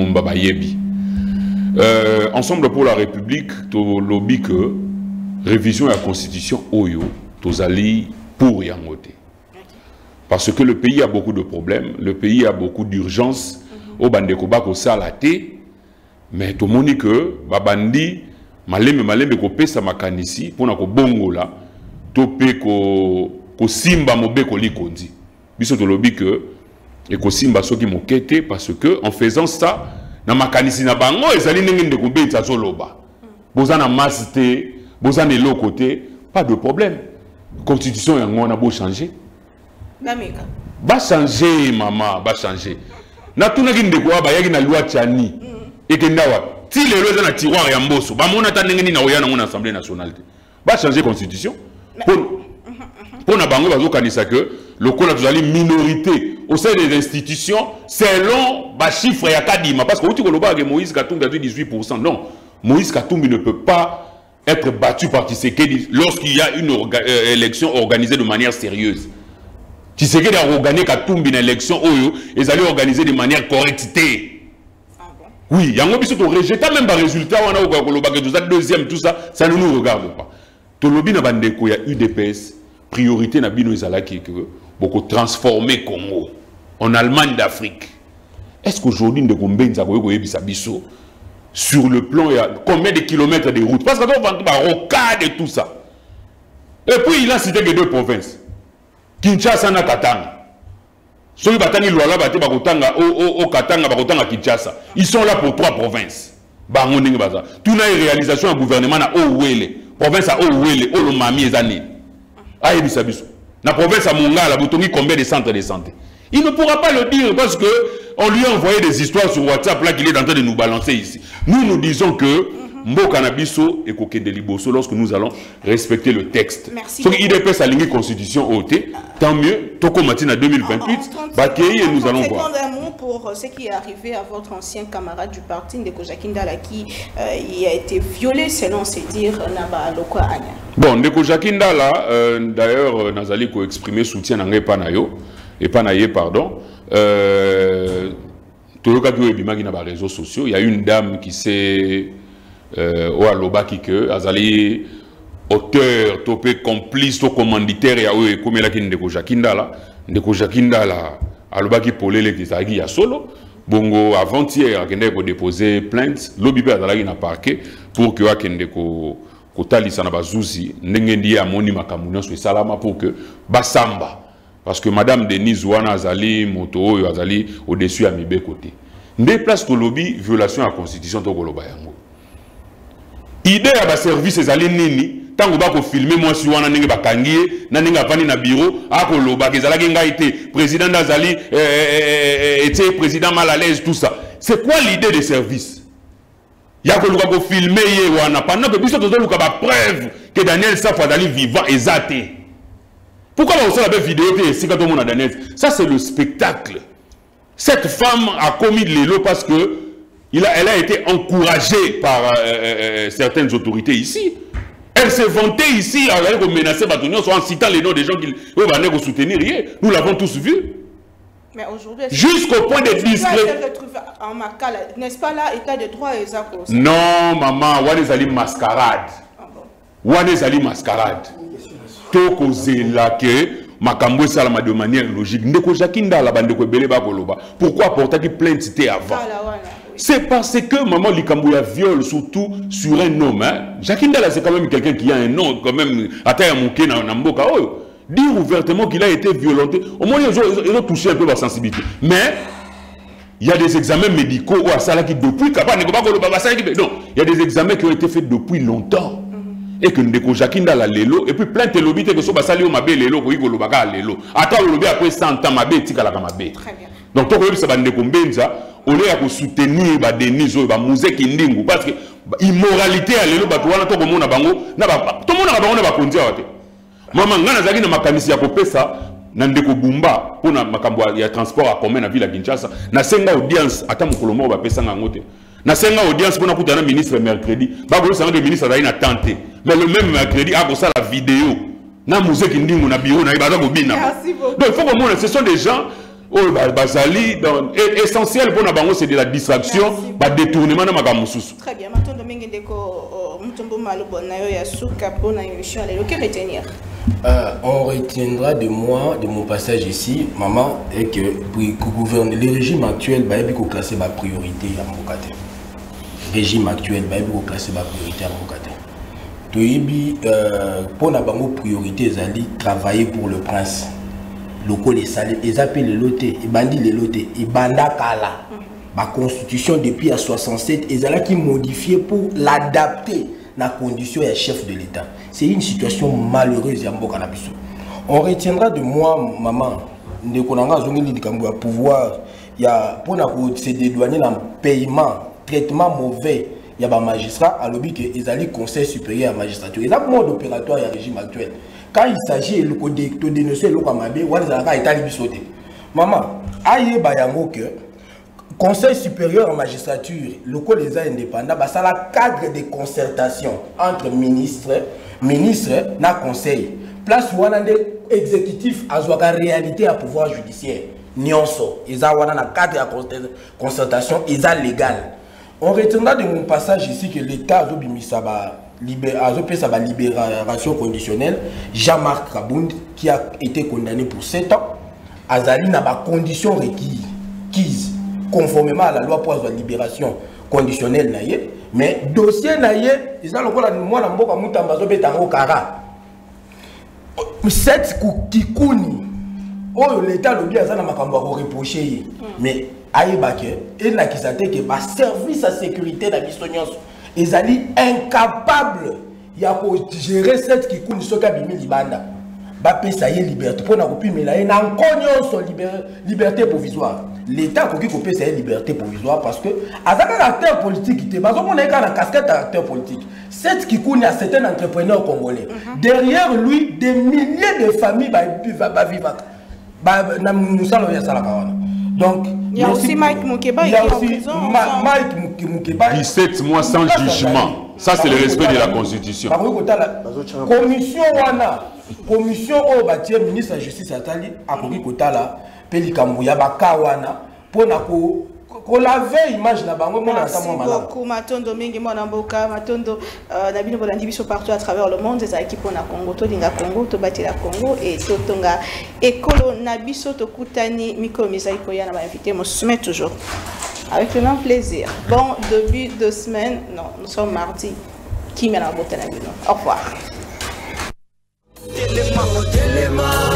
Euh, Ensemble pour la République, to lobby que révision de la Constitution Oyo, to zali pour Yangote. Parce que le pays a beaucoup de problèmes, le pays a beaucoup d'urgences. Au Bandeko Bako Salate, mais tout le monde dit que Babandi, Maleme Maleme ko pesa makanisi, pour na ko bongo la, topé ko ko simba mobe ko likondi. Biso to lobby que et ko simba soki mokete parce que en faisant ça, na makanisi na bango ezali ndenge ndeko beta zoloba. Bozana masite, bozana de l'autre côté, pas de problème. Constitution yango on a beau changer. Namika. Ba changer maman, ba changer. Na tuna kinde kwa ba yaki na loi tchani et que ndawa ti le loi na tiroir ya mboso ba mona ta ndenge ni na oya na ngona assemblée nationale ba changer constitution pour pour na bango bazo kanisa que le col a minorité au sein des institutions selon ba chiffre ya kadima parce que uti ko loba que Moïse Katumbi a dix-huit pour cent non Moïse Katumbi ne peut pas être battu par Tshisekedi lorsqu'il y a une orga, euh, élection organisée de manière sérieuse. Tshisekedi a organisé Katumbi une élection et ils allaient organiser de manière correcte. Ah bon? Oui, il y a un peu de résultat, même par résultat, on a un deuxième, tout ça, ça ne nous regarde pas. Tout le monde a il y a U D P S, priorité na bino izalaki que beaucoup transformer Congo en Allemagne d'Afrique. Est-ce qu'aujourd'hui nous devons sur le plan, il y a combien de kilomètres de routes? Parce que nous avons rocade et tout ça. Et puis il a cité que deux provinces. Kinshasa na Katanga. Ceux qui Luala bate bakotanga au au Katanga bakotanga Kinshasa. Ils sont là pour trois provinces. Bango ndenge baza. Tout na réalisation du gouvernement na Owele. Province à Owele, Olomami ezani. Aye bisabiso. Na province à Mongala botongi combien de centres de santé. Il ne pourra pas le dire parce que on lui a envoyé des histoires sur WhatsApp là qu'il est en train de nous balancer ici. Nous nous disons que Mboka na biso et Kokende Liboso lorsque nous allons respecter le texte. Merci. Donc il dépêche sa ligne constitution O T, tant mieux. Toko Matina deux mille vingt-huit, Bakei et nous allons voir. Un mot pour ce qui est arrivé à votre ancien camarade du parti, Ndeko Jacques Ndala, qui euh, il a été violé selon ses dires Naba Loko Anya. Bon, Ndeko Jacques Ndala, euh, d'ailleurs, Nazali ko exprimer soutien à Panayo et Panaye, pardon. Euh, tout le cas que il y a réseaux sociaux, il y a une dame qui s'est Euh, ou aloba qui que azali auteur topé complice to commanditaire ya oyo ekomela ki Ndeko Jacques Ndala Ndeko Jacques Ndala aloba ki polele ki zagi ya solo bongo avant-hier akende ko déposer plainte lobi pe azalaki na parquet pour que akende ko kotalisa na bazuzi ndenge ndi amoni makambo nyonso esalama pour que basamba parce que madame Denise wana azali moto oyo azali au-dessus ya mibe côté nde place to lobi violation à constitution to koloba yango. Idée à ba service ezali nini tango ba ko filmer moi si wana ndenge bakangiye na ndenge avani na bureau akolo ba kezala ki ngai te président d'Azali était président mal à l'aise tout ça. C'est quoi l'idée de service? Ya ko luka ko filmer ye wana pendant que biso tozo luka ba preuve que Daniel Safo azali vivant ezate. Pourquoi ba osala ba vidéo te sika to mona Daniel? Ça c'est le spectacle. Cette femme a commis de l'élo parce que Il a, elle a été encouragée par euh, euh, certaines autorités ici. Elle s'est vantée ici, elle a menacé en citant les noms des gens qui vont soutenir. Nous l'avons tous vu. Mais aujourd'hui, jusqu'au point de discrétion. N'est-ce pas là, état de droit et ça? Non, maman, on est allé mascarade. On est allé mascarade. Toko zelake. Makambo salama de manière logique. Ndeko Jacques Ndala bandeko belé ba koloba. Pourquoi porter qui plainte c'était avant? C'est parce que maman Likambo ya viole surtout sur un homme. Hein? Jacques Ndala c'est quand même quelqu'un qui a un nom quand même à taille mouké na mboka. Oh, dire ouvertement qu'il a été violenté. Au moins ils ont, ils ont touché un peu la sensibilité. Mais il y a des examens médicaux ou à ça là qui depuis non, il y a des examens qui ont été faits depuis longtemps. Et que Ndeko Jacques Ndala lelo et puis plein de lobby que so basali o mabe lelo ko yiko lobaka lelo ata lobby après cent ans mabe tika la mabe. Très bien. Donc to ko yebisa ba Ndeko Mbenza au lieu de soutenir ba Denis ou ba Mouzé Kindingu parce que immoralité à l'élo ba tuwana to komona bango na ba to mona bango na ba kondia wate mama ngana zaki na makanisi ya kopesa na ndeko bumba pona makambo ya transport à commun na ville ya Kinshasa na senga audience ata mukolo mo ba pesa ngango te na senga audience pona kutana ministre mercredi ba bolo sanga de ministre d'ailleurs na tenté mais le même mercredi a pour ça la vidéo na Mouzé Kindingu na bio na ibada ko bina donc il faut que moi ce sont des gens oh bazali donc essentiel pour na bango c'est de la distraction ba détournement na makamususu. Très bien matondo mingi ndeko mutombo malobo na yo ya suka pona émission le que retenir. Euh, on retiendra de moi, de mon passage ici, maman, et que pour gouverner le régime actuel, bah, il faut classer ma priorité à mon côté. Régime actuel, bah, il faut classer ma priorité à mon côté. Toyebi, pour la bango priorité, ils allaient travailler pour le prince. Locaux les salaires, ils appellent les lotés, ils bandit les lotés, ils banda kala. Ma constitution depuis à soixante-sept, ils allaient qui modifier pour l'adapter. La condition est chef de l'État. C'est une situation malheureuse. On retiendra de moi, maman, de pouvoir, il y a pour se dédouaner dans le paiement, traitement mauvais, il y a des magistrats, à l'objet qu'ils allaient conseil supérieur à la magistrature. Il y a un mode opératoire et régime actuel. Quand il s'agit de dénoncer le Kamabé, ou les Arabes étaient bisotés. Maman, aïe bayango que Conseil supérieur en magistrature, le code des indépendants, c'est le cadre de concertation entre ministres, ministres et conseil. Place où on a des exécutifs à la réalité à pouvoir judiciaire. Nyonso, ils ont un cadre de concertation, ils ont légal. On retiendra de mon passage ici que l'État a fait sa libération conditionnelle. Jean-Marc Kabound, qui a été condamné pour sept ans, a eu des conditions requises. Conformément à la loi pour la libération conditionnelle naïe, mais dossier naïe, ils ont encore la moi na mboka mutambazo betango kara. Cette kikuni, oh l'État le bien ça na makambo ko reprocher, mais aïbake et na kisate que ba service à sécurité na bistonios, ils allaient incapables ya ko gérer cette kikuni soka bimi libanda. Ba pesa yé liberté pour na kopi mais là na nkonyo liberté provisoire. L'État a coupé sa liberté provisoire parce que, à un acteur politique, il y a un casquette d'acteur politique. C'est qui connaît à certains entrepreneurs congolais. Mm-hmm. Derrière lui, des milliers de familles vont vivre. Donc, il y a aussi Mike Moukeba qui est en prison. Mike Moukeba. dix-sept mois sans jugement. Ça, c'est le respect de la Constitution. Commission Wana, commission au bâtiment ministre de la Justice Atali, à Kotala. Pelikamouya bakawana pour na ko ko laver image na bango mona ntamwa malala. Beaucoup matondo mingi mona mboka matondo na bino bolandi biso partout à travers le monde za équipe na Congo to linga Congo to batela Congo et totonga ekolo na biso to kutani miko misai ko yana ba invité mo soumet toujours avec le même plaisir. Bon début de semaine, non, nous sommes mardi. Qui m'a la botana bino. Au revoir.